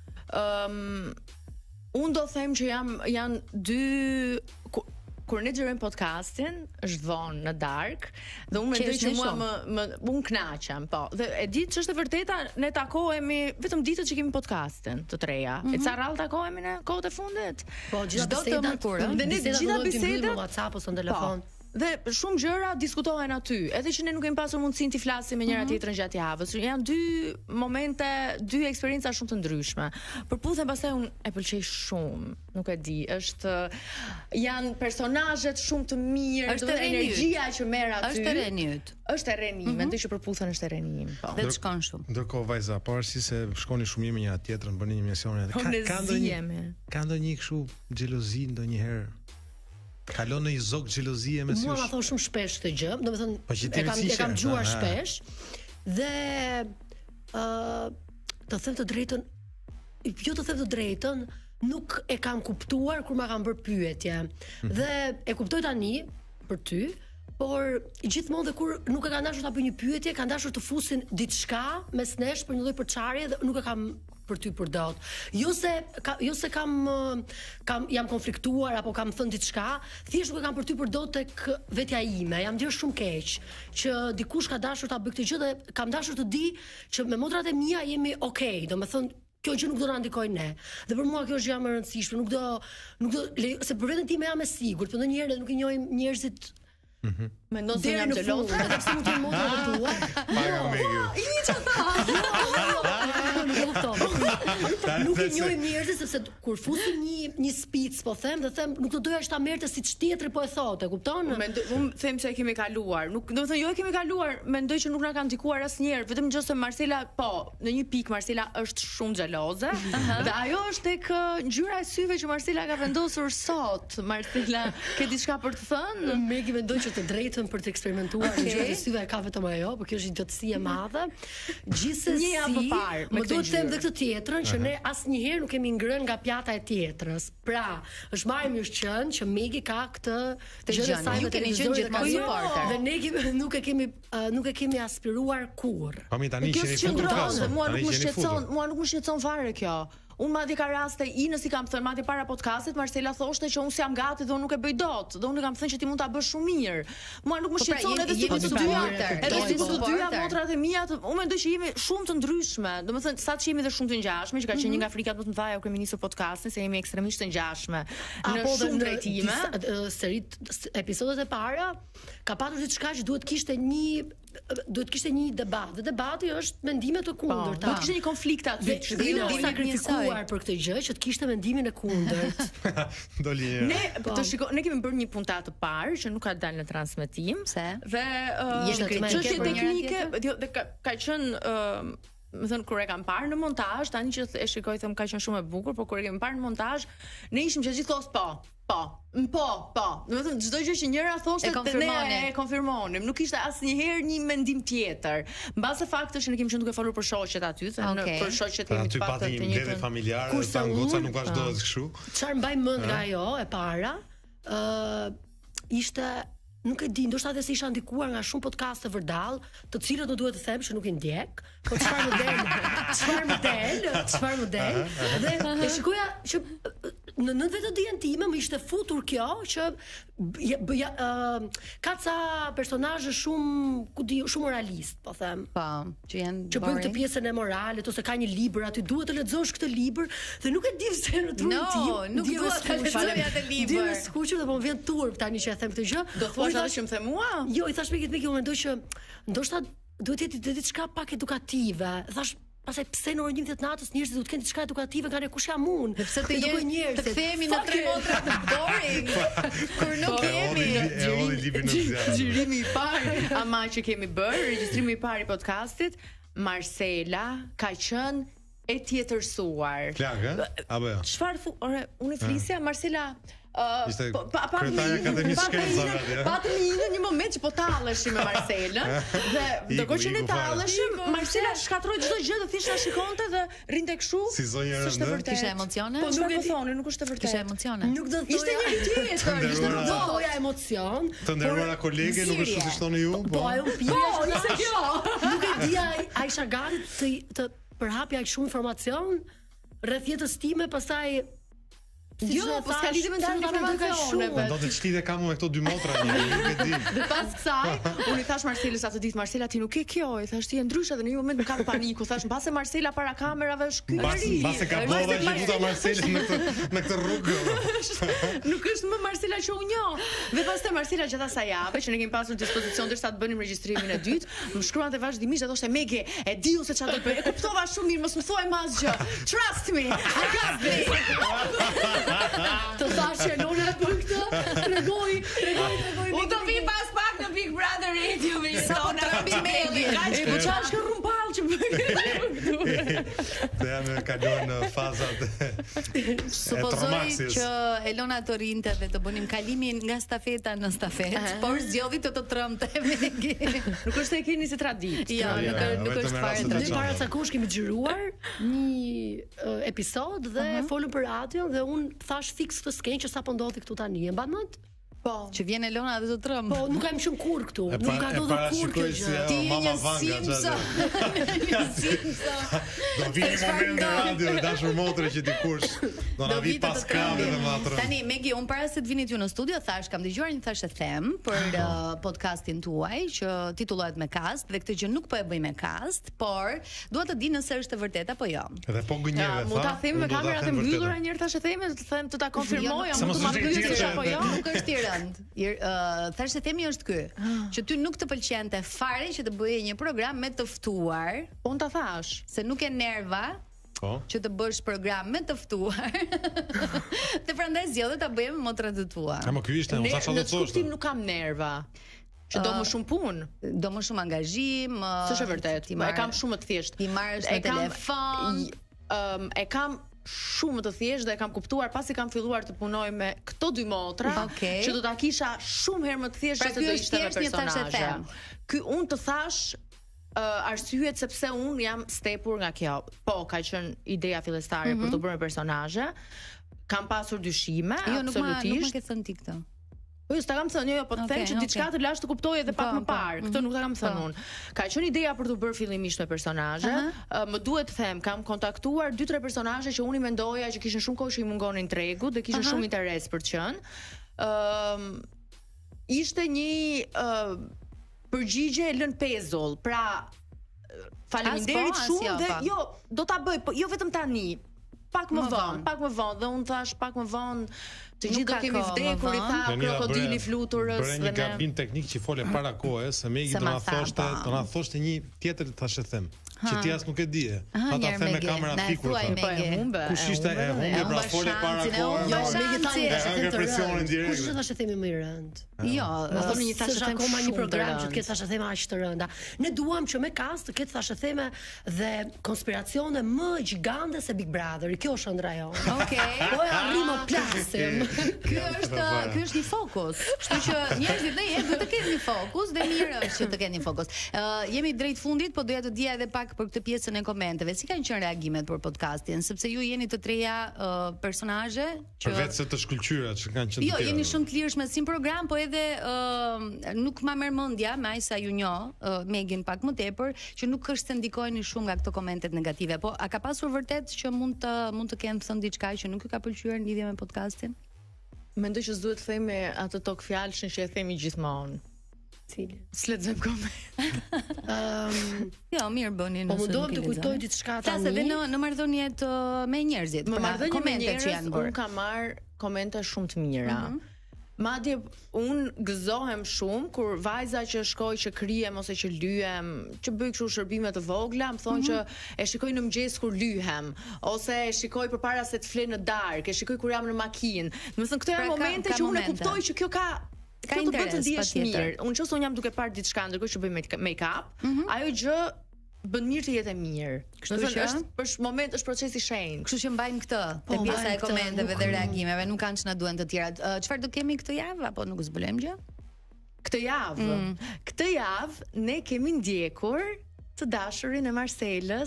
Speaker 1: Ëm um, unë do them që jam janë dy kur, kur ne xhirojmë podcastin, është vonë në dark, dhe unë mendoj që mua më, më unë kënaqem, po. Dhe e di ç'është e vërteta, ne takohemi vetëm ditët që kemi podcastin të treja. Mm -hmm. E ca rrallë takohemi në kohët e fundit.
Speaker 4: Po, gjithë bisedat,
Speaker 1: dhe ne gjithë bisedat
Speaker 4: në WhatsApp ose në telefon.
Speaker 1: Po. Dhe shumë gjëra diskutohen aty, edhe që ne nuk kemi pasur mundësinë të flasim me njëra tjetrën gjatë javës. Janë dy momente, dy eksperienca shumë të ndryshme. Përputhen pastaj unë e pëlqej shumë, nuk e di, është janë personazhet shumë të mirë,
Speaker 2: është
Speaker 1: energjia që merr aty.
Speaker 2: Është e renjut.
Speaker 1: Është e reni, mendoj që përputhen është e reni. Po.
Speaker 2: Dhe të shkon shumë.
Speaker 3: Ndërkohë vajza, pavarësisht se shkoni shumë mirë me njëra tjetrën, bëni një mision edhe ka ka ndonjë ka ndonjë kështu xhelozi ndonjëherë. Kalon në një zog xhelozie me sy.
Speaker 4: Mua ma thon shumë shpesh këtë gjë, domethënë e kam e kam dëgjuar shpesh dhe ë të them të drejtën, jo të them të drejtën, nuk e kam kuptuar kur ma kanë bërë pyetje. Dhe e kuptoj tani për ty, por gjithmonë dhe kur nuk e kanë dashur ta bëj një pyetje, kanë dashur të fusin diçka mes nesh për një lloj përçarje dhe nuk e kam për ty për dot. Jo se ka, jo se kam kam jam konfliktuar apo kam thënë diçka, thjesht nuk e kam për ty për dot tek vetja ime. Jam ndjer shumë keq që dikush ka dashur ta bëj këtë gjë dhe kam dashur të di që me motrat e mia jemi okay, domethënë kjo gjë nuk do na ndikojë ne. Dhe për mua kjo është gjë më e rëndësishme, nuk do nuk do se për veten time jam e sigurt, por ndonjëherë nuk i njohim njerëzit.
Speaker 1: Mhm. Mendon se jam xheloze,
Speaker 4: edhe pse mund të jem motra e tua.
Speaker 3: Paga me ju.
Speaker 1: I çfarë?
Speaker 4: Nuk e kuptoj. Nuk i njohim njerëzit sepse kur fusim një një spic, po them, dhe them nuk do doja ta merrte siç tjetri po e thotë, e kupton?
Speaker 1: Unë them se e kemi kaluar. Nuk, do të thënë jo e kemi kaluar, mendoj që nuk na ka ndikuar asnjëherë, vetëm nëse Marcela, po, në një pikë Marcela është shumë xheloze. Dhe ajo është tek ngjyra e syve që Marcela ka vendosur sot. Marcela, ke diçka për të thënë?
Speaker 4: Megi mendoj që të drejtën për të eksperimentuar në ngjyrat e syve e ka vetëm ajo, por kjo është idiotësi e madhe. Gjithsesi, më duhet të them edhe këtë tjetrën që ne asnjëherë nuk kemi ngrënë nga pjata e tjetrës. Pra, është marrë mirëqen që Megi ka këtë gjë të saj me televizorin gjithmonë supporter. Dhe ne kemi nuk e kemi nuk e kemi aspiruar kurrë.
Speaker 3: Po mi tani që ne
Speaker 1: futur. Mua nuk më shqetëson, mua nuk më shqetëson fare kjo. Unë madje ka raste Ina si kam thënë madje para podcastit, Marcela thoshte që unë s'jam gati dhe unë nuk e bëj dot. Dhe unë kam thënë që ti mund ta bësh shumë mirë. Mua nuk më shqetëson edhe sikur të dyja, edhe sikur të dyja motrat e mia, unë mendoj që jemi shumë të ndryshme. Domethënë sa që jemi dhe shumë të ngjashme, që ka qenë një nga frikat më të mëdha kur kemi nisur podcastin, se jemi ekstremisht të ngjashme në shumë drejtime.
Speaker 4: Serit episodet e para ka pasur diçka që duhet kishte një duhet kishte një debat. Dhe debati është mendime të kundërta.
Speaker 1: Do të kishte një konflikt aty.
Speaker 4: Ina u sakrifikuar për këtë gjë që të kishte mendimin e kundërt.
Speaker 3: Doli.
Speaker 1: Ne të shiko, ne kemi bërë një puntat të parë që nuk ka dalë në transmetim,
Speaker 2: se
Speaker 1: dhe çështje teknike, dhe ka qenë më thënë kur e kam parë në montazh, tani që e shikoj them ka qenë shumë e bukur, por kur e kemi parë në montazh, ne ishim që gjithkohës po, po, po, po. Domethënë çdo gjë që njëra thoshte ne e konfirmonim, nuk ishte asnjëherë një mendim tjetër. Mbase fakti që ne kemi qenë duke folur për shoqet aty, thënë për shoqet kemi
Speaker 3: të paktën të njëjtën familjare, sa goca nuk vazhdohet kështu.
Speaker 4: Çfarë mbaj mend nga ajo e para, ë ishte nuk e di, ndoshta edhe se isha ndikuar nga shumë podcaste vërdall, të cilët do duhet të them që nuk i ndjek, po çfarë më del, çfarë më del, çfarë më del. Dhe e shikoja që në në vetë dijen time më ishte futur kjo që bëja ka ca personazhe shumë, ku di, shumë realist, po them.
Speaker 2: Po, që janë
Speaker 4: që bëjnë këtë pjesën e moralit ose ka një libër aty, duhet të lexosh këtë libër dhe nuk e di pse në trurin tim.
Speaker 2: No, nuk duhet të lexoj atë libër.
Speaker 4: Dhe skuqur dhe po më vjen turp tani që e them këtë gjë.
Speaker 1: Do thua atë që më the mua?
Speaker 4: Jo, i thash me këtë me kjo, mendoj që ndoshta duhet të jetë diçka pak edukative. Thash pastaj pse në orën njëmbëdhjetë të natës njerëzit duhet të kenë diçka edukative, kanë kush jam unë?
Speaker 2: Dhe pse të jemi njerëz të kthehemi në tre motra të boring. Kur nuk kemi
Speaker 1: xhirimi i parë, ama që kemi bërë, regjistrimi i parë i podcastit, Marcela ka qenë e tjetërsuar.
Speaker 3: Plagë, apo jo?
Speaker 1: Çfarë thu? Ore, unë flisja Marcela
Speaker 3: pa pa pa
Speaker 1: patëm një një moment që po talleshim me Marcelën dhe ndërkohë që ne talleshim Marcela shkatroi çdo gjë dhe thjesht na shikonte dhe rinte kështu.
Speaker 3: Si zonja rëndë.
Speaker 2: Kishte emocione?
Speaker 1: Po nuk e thoni, nuk është e vërtetë.
Speaker 2: Kishte emocione.
Speaker 4: Nuk do të
Speaker 1: ishte një tjetër,
Speaker 4: ishte nuk do thoja emocion.
Speaker 3: Të nderuara kolege, nuk është si thoni ju,
Speaker 4: po. Po ajo pije.
Speaker 1: Po, ishte kjo.
Speaker 4: Nuk e di ai ai isha gati të të përhapja shumë informacion rreth jetës time, pastaj
Speaker 1: Jo, po s'ka lidhje me informacione.
Speaker 3: Do të çlidhe kam me këto dy motra një, nuk e di.
Speaker 1: Dhe pas kësaj, unë i thash Marcelës atë ditë, Marcela ti nuk e kjo, i thash ti e ndryshe dhe në një moment më kam paniku, thash mbase Marcela para kamerave është ky njeri.
Speaker 3: Mbase ka bolla që futa Marcelën në këtë në këtë rrugë.
Speaker 1: Nuk është më Marcela që u njoh. Dhe pastaj Marcela gjatë asaj jave që ne kemi pasur dispozicion derisa të bënim regjistrimin e dytë, më shkruante vazhdimisht dhe thoshte Mege, e diu se çfarë do të bëj. E kuptova shumë mirë, mos më thuaj më asgjë. Trust me, I got this.
Speaker 4: Të thashë Elona e bën këtë, tregoj, tregoj, tregoj.
Speaker 1: U do vi pas pak në Big Brother Radio me Elona Rabi Megi. E po çfarë është rrumpall që bëj?
Speaker 3: Të janë kaluar në fazat e
Speaker 2: Supozoj që Elona të rinte dhe të bënim kalimin nga stafeta në stafet, por zgjodhi të të trëmte Megi.
Speaker 1: Nuk është e keni si traditë.
Speaker 2: Jo, nuk është fare
Speaker 4: Ne para ca kohësh kemi xhiruar një episod dhe folëm për radio dhe un thash fiks këtë skenë që sapo ndodhi këtu tani. E mban mend?
Speaker 2: Po, që vjen Elona dhe të trëm.
Speaker 4: Po, nuk kam shumë kur këtu. Nuk ka ndodhur kur kjo gjë.
Speaker 2: Ti je një Simpson. Një Simpson.
Speaker 3: Do vi një moment në radio, dashur motre që dikush do na vi pas krave dhe matrën.
Speaker 2: Tani Megi, un para se të vinit ju në studio thash kam dëgjuar një thashë them për uh, podcastin tuaj që titullohet Me Cast dhe këtë gjë nuk po e bëj me cast, por dua të di nëse është e vërtetë apo jo.
Speaker 3: Edhe po gënjeve tha.
Speaker 1: Mund ta them me kamerat e mbyllura një herë thashë them, të them të ta konfirmoj, mund të ma pyesësh apo jo.
Speaker 2: Nuk është i rënd. Uh, thashë themi është ky, që ty nuk të pëlqente fare që të bëje një program me të ftuar.
Speaker 1: Unë ta thash
Speaker 2: se nuk e nerva. Po. Që të bësh program me të ftuar. Dhe prandaj zgjodhe ta bëjmë me motrat e tua.
Speaker 3: Ja, më ky ishte, unë thashë do të thosh.
Speaker 1: Në nuk kam nerva. Që do më shumë punë,
Speaker 2: do më shumë angazhim,
Speaker 1: s'është e vërtetë. E kam shumë të thjeshtë.
Speaker 2: Ti marrësh me telefon.
Speaker 1: Ëm e kam shumë të thjeshtë dhe e kam kuptuar pasi kam filluar të punoj me këto dy motra,
Speaker 2: okay.
Speaker 1: Që do ta kisha shumë herë më të thjeshtë se do ishte me personazhe. Ky unë të thash uh, arsyet sepse unë jam stepur nga kjo. Po, ka qenë ideja fillestare mm -hmm. për të bërë personazhe. Kam pasur dyshime,
Speaker 2: jo,
Speaker 1: absolutisht.
Speaker 2: Jo, nuk më ke thënë ti këtë.
Speaker 1: Po jo, s'ta kam thënë, jo, jo, po të them që diçka të lash të kuptoj edhe pak më parë. Këtë nuk ta kam thënë unë. Ka qenë ideja për të bërë fillimisht me personazhe. Më duhet të them, kam kontaktuar dy tre personazhe që unë mendoja që kishin shumë kohë që i mungonin tregut dhe kishin shumë interes për të qenë. Ëm ishte një përgjigje e lënë pezull. Pra faleminderit shumë dhe jo, do ta bëj, po jo vetëm tani. Pak më vonë, pak më vonë dhe unë thash pak më vonë. Të gjithë do kemi vdekur, i tha krokodili fluturës.
Speaker 3: Bëre një gabim teknik që fole para kohës, se Megi do na thoshte, do na thoshte një tjetër thashë them. Që ti as nuk e di. Ata them me kamera fikur.
Speaker 2: Po e humbe.
Speaker 3: Kush ishte e humbe pra fole para kohës.
Speaker 2: Jo, Megi
Speaker 4: tani
Speaker 3: është në presionin direkt.
Speaker 4: Kush është thashë themi më i rënd?
Speaker 2: Jo,
Speaker 4: më thonë një thashë them akoma një program që të ketë thashë thema aq të rënda. Ne duam që me cast të ketë thashë theme dhe konspiracione më gjigande se Big Brother. Kjo është ëndra jonë.
Speaker 2: Okej.
Speaker 4: Po e arrim plasim.
Speaker 2: Ky është, ky është një fokus. Kështu që njerëzit ne duhet të kenë një fokus dhe mirë është që të kenë një fokus. Ë jemi drejt fundit, po doja të dija edhe pak për këtë pjesën e komenteve. Si kanë qenë reagimet për podcastin, sepse ju jeni të treja personazhe që
Speaker 3: vetë se të shkëlqyera që kanë qenë.
Speaker 2: Jo, jeni shumë të lirshme si program, po edhe nuk ma merr mendja, me aq sa ju njoh Megin pak më tepër, që nuk është se ndikojeni shumë nga këto komentet negative. Po a ka pasur vërtet që mund të mund të kenë thënë diçka që nuk ju ka pëlqyer në lidhje me podcastin?
Speaker 1: Mendoj që s'duhet të themi atë tok fjalëshin që e themi gjithmonë.
Speaker 4: Cili?
Speaker 1: S'lexojm koment.
Speaker 2: Ëm, jo, mirë bëni nëse.
Speaker 4: Po mundohem të kujtoj diçka tani.
Speaker 2: Flas edhe në në marrëdhëniet me njerëzit,
Speaker 1: për
Speaker 2: komentet që janë bërë.
Speaker 1: Unë kam marr komente shumë të mira. Madje un gëzohem shumë kur vajza që shkoj që krijem ose që lyhem, që bëj kështu shërbime të vogla, më thonë që e shikoj në mëngjes kur lyhem, ose e shikoj përpara se të fle në darkë, e shikoj kur jam në makinë. Do të thënë këto janë momente që unë e kuptoj që kjo ka
Speaker 2: ka interes
Speaker 1: të ndihesh mirë. Unë nëse un jam duke parë diçka ndërkohë që bëj make-up, ajo gjë bën mirë të jetë e mirë. Kështu që është për moment është procesi i shenjtë.
Speaker 2: Kështu që mbajmë këtë te pjesa e komenteve dhe reagimeve, nuk kanë ç'na duhen të tjerat. Çfarë do kemi këtë javë apo nuk zbulojmë gjë?
Speaker 1: Këtë javë. Këtë javë ne kemi ndjekur të dashurin e Marcelës.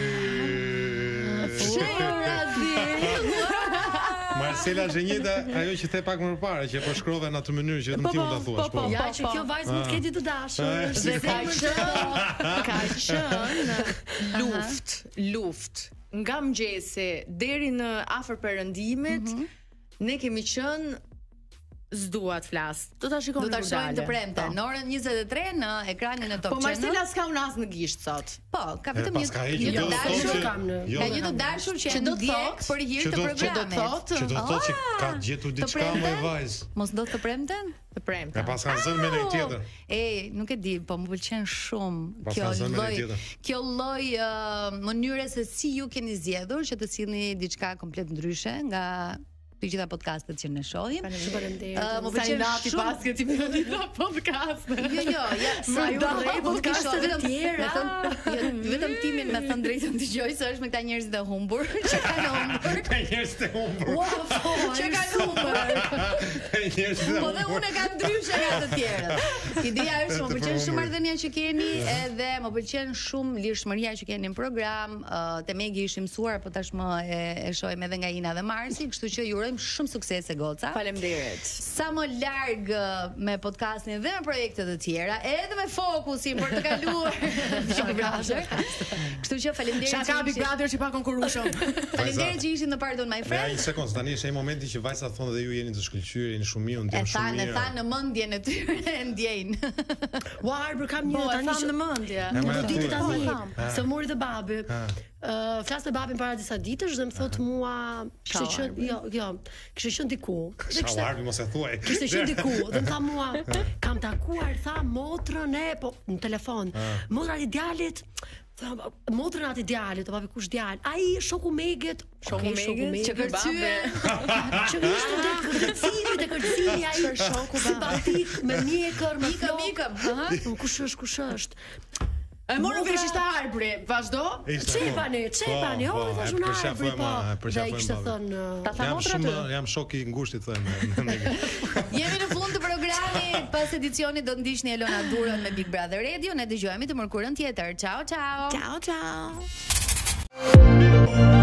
Speaker 3: Marcela Zhenjeta, ajo që the pak më parë, që po shkrove në atë mënyrë që vetëm ti mund ta thuash, po.
Speaker 4: Ja, që kjo vajzë mund të ketë të dashur.
Speaker 1: Dhe ka qenë, ka qenë luftë, luftë nga mëngjesi deri në afër perëndimit. Ne kemi qenë s'dua të flas. Do ta shikojmë.
Speaker 2: Do ta shohim të premten në orën njëzet e tre në ekranin e Top
Speaker 1: Channel. Po Marcela s'ka unas në gisht sot.
Speaker 2: Po, ka vetëm një
Speaker 3: një
Speaker 2: të dashur
Speaker 4: kam në.
Speaker 2: Ka një të dashur që do të thotë për hir të programit.
Speaker 3: Që do të thotë që ka gjetur diçka më vajzë.
Speaker 2: Mos do të premten?
Speaker 1: Të premten.
Speaker 3: Ja pas ka zënë me një tjetër.
Speaker 2: E, nuk e di, po më pëlqen shumë kjo lloj kjo lloj mënyre se si ju keni zgjedhur që të sillni diçka komplet ndryshe nga të gjitha podcastet që ne shohim.
Speaker 4: Faleminderit.
Speaker 1: Më pëlqen nati pas që ti më vjen nga podcast.
Speaker 2: Jo, jo, ja, sa ju rrej podcastet e tjera. Vetëm timin me thënë drejtën dëgjoj se është me këta njerëz të humbur, që kanë humbur.
Speaker 3: Ka njerëz të humbur.
Speaker 2: Që kanë humbur.
Speaker 3: Njerëz të
Speaker 2: Po
Speaker 3: humbur.
Speaker 2: dhe unë kam ndryshe nga të tjerët. Ideja është më pëlqen shumë marrëdhënia që keni, edhe më pëlqen shumë lirshmëria që keni në program. Te Megi ishim mësuar, po tashmë e, e shohim edhe nga Ina dhe Marsi, kështu që ju urojmë shumë suksese goca.
Speaker 1: Faleminderit.
Speaker 2: Sa më larg me podcastin dhe me projekte të tjera, edhe me fokusin për të kaluar Big Brother. Kështu që faleminderit.
Speaker 1: Shaka Big Brother që pa konkurrueshëm.
Speaker 2: Faleminderit që ishin në Pardon My Friend.
Speaker 3: Ja, një sekond, tani është ai momenti që vajzat thonë dhe ju jeni të shkëlqyer, jeni shumë mirë, ndjen shumë mirë.
Speaker 2: E thanë, e thanë në mendjen e tyre e ndjejnë.
Speaker 4: Ua, Arbër kam një
Speaker 1: tani
Speaker 4: që
Speaker 1: në mendje.
Speaker 4: Nuk do ditë tani. Se mori dhe babi. Uh, flas me babin para disa ditësh dhe më thot mua kishte qenë jo jo kishte qenë diku
Speaker 3: dhe kishte Arbi mos e thuaj
Speaker 4: kishte qenë diku dhe më tha mua kam takuar tha motrën e po në telefon motra e djalit tha motrën atë djalit apo kush djal ai shoku Megët
Speaker 1: shoku Megët që kërcye
Speaker 4: që ishte te kërcimi te kërcimi ai shoku simpatik me mjekër me
Speaker 2: mikëm ha
Speaker 4: kush është kush është
Speaker 1: E morën vesh ishte Arbri, vazhdo?
Speaker 4: Çepani, çepani, o tash unë Arbri po. Dhe i kishte thënë,
Speaker 1: ta tha motra aty.
Speaker 3: Jam shok i ngushtit thënë.
Speaker 2: Jemi në fund të programit, pas edicionit do të ndiqni Elona Durën me Big Brother Radio, ne dëgjohemi të mërkurën tjetër. Ciao, ciao.
Speaker 1: Ciao, ciao.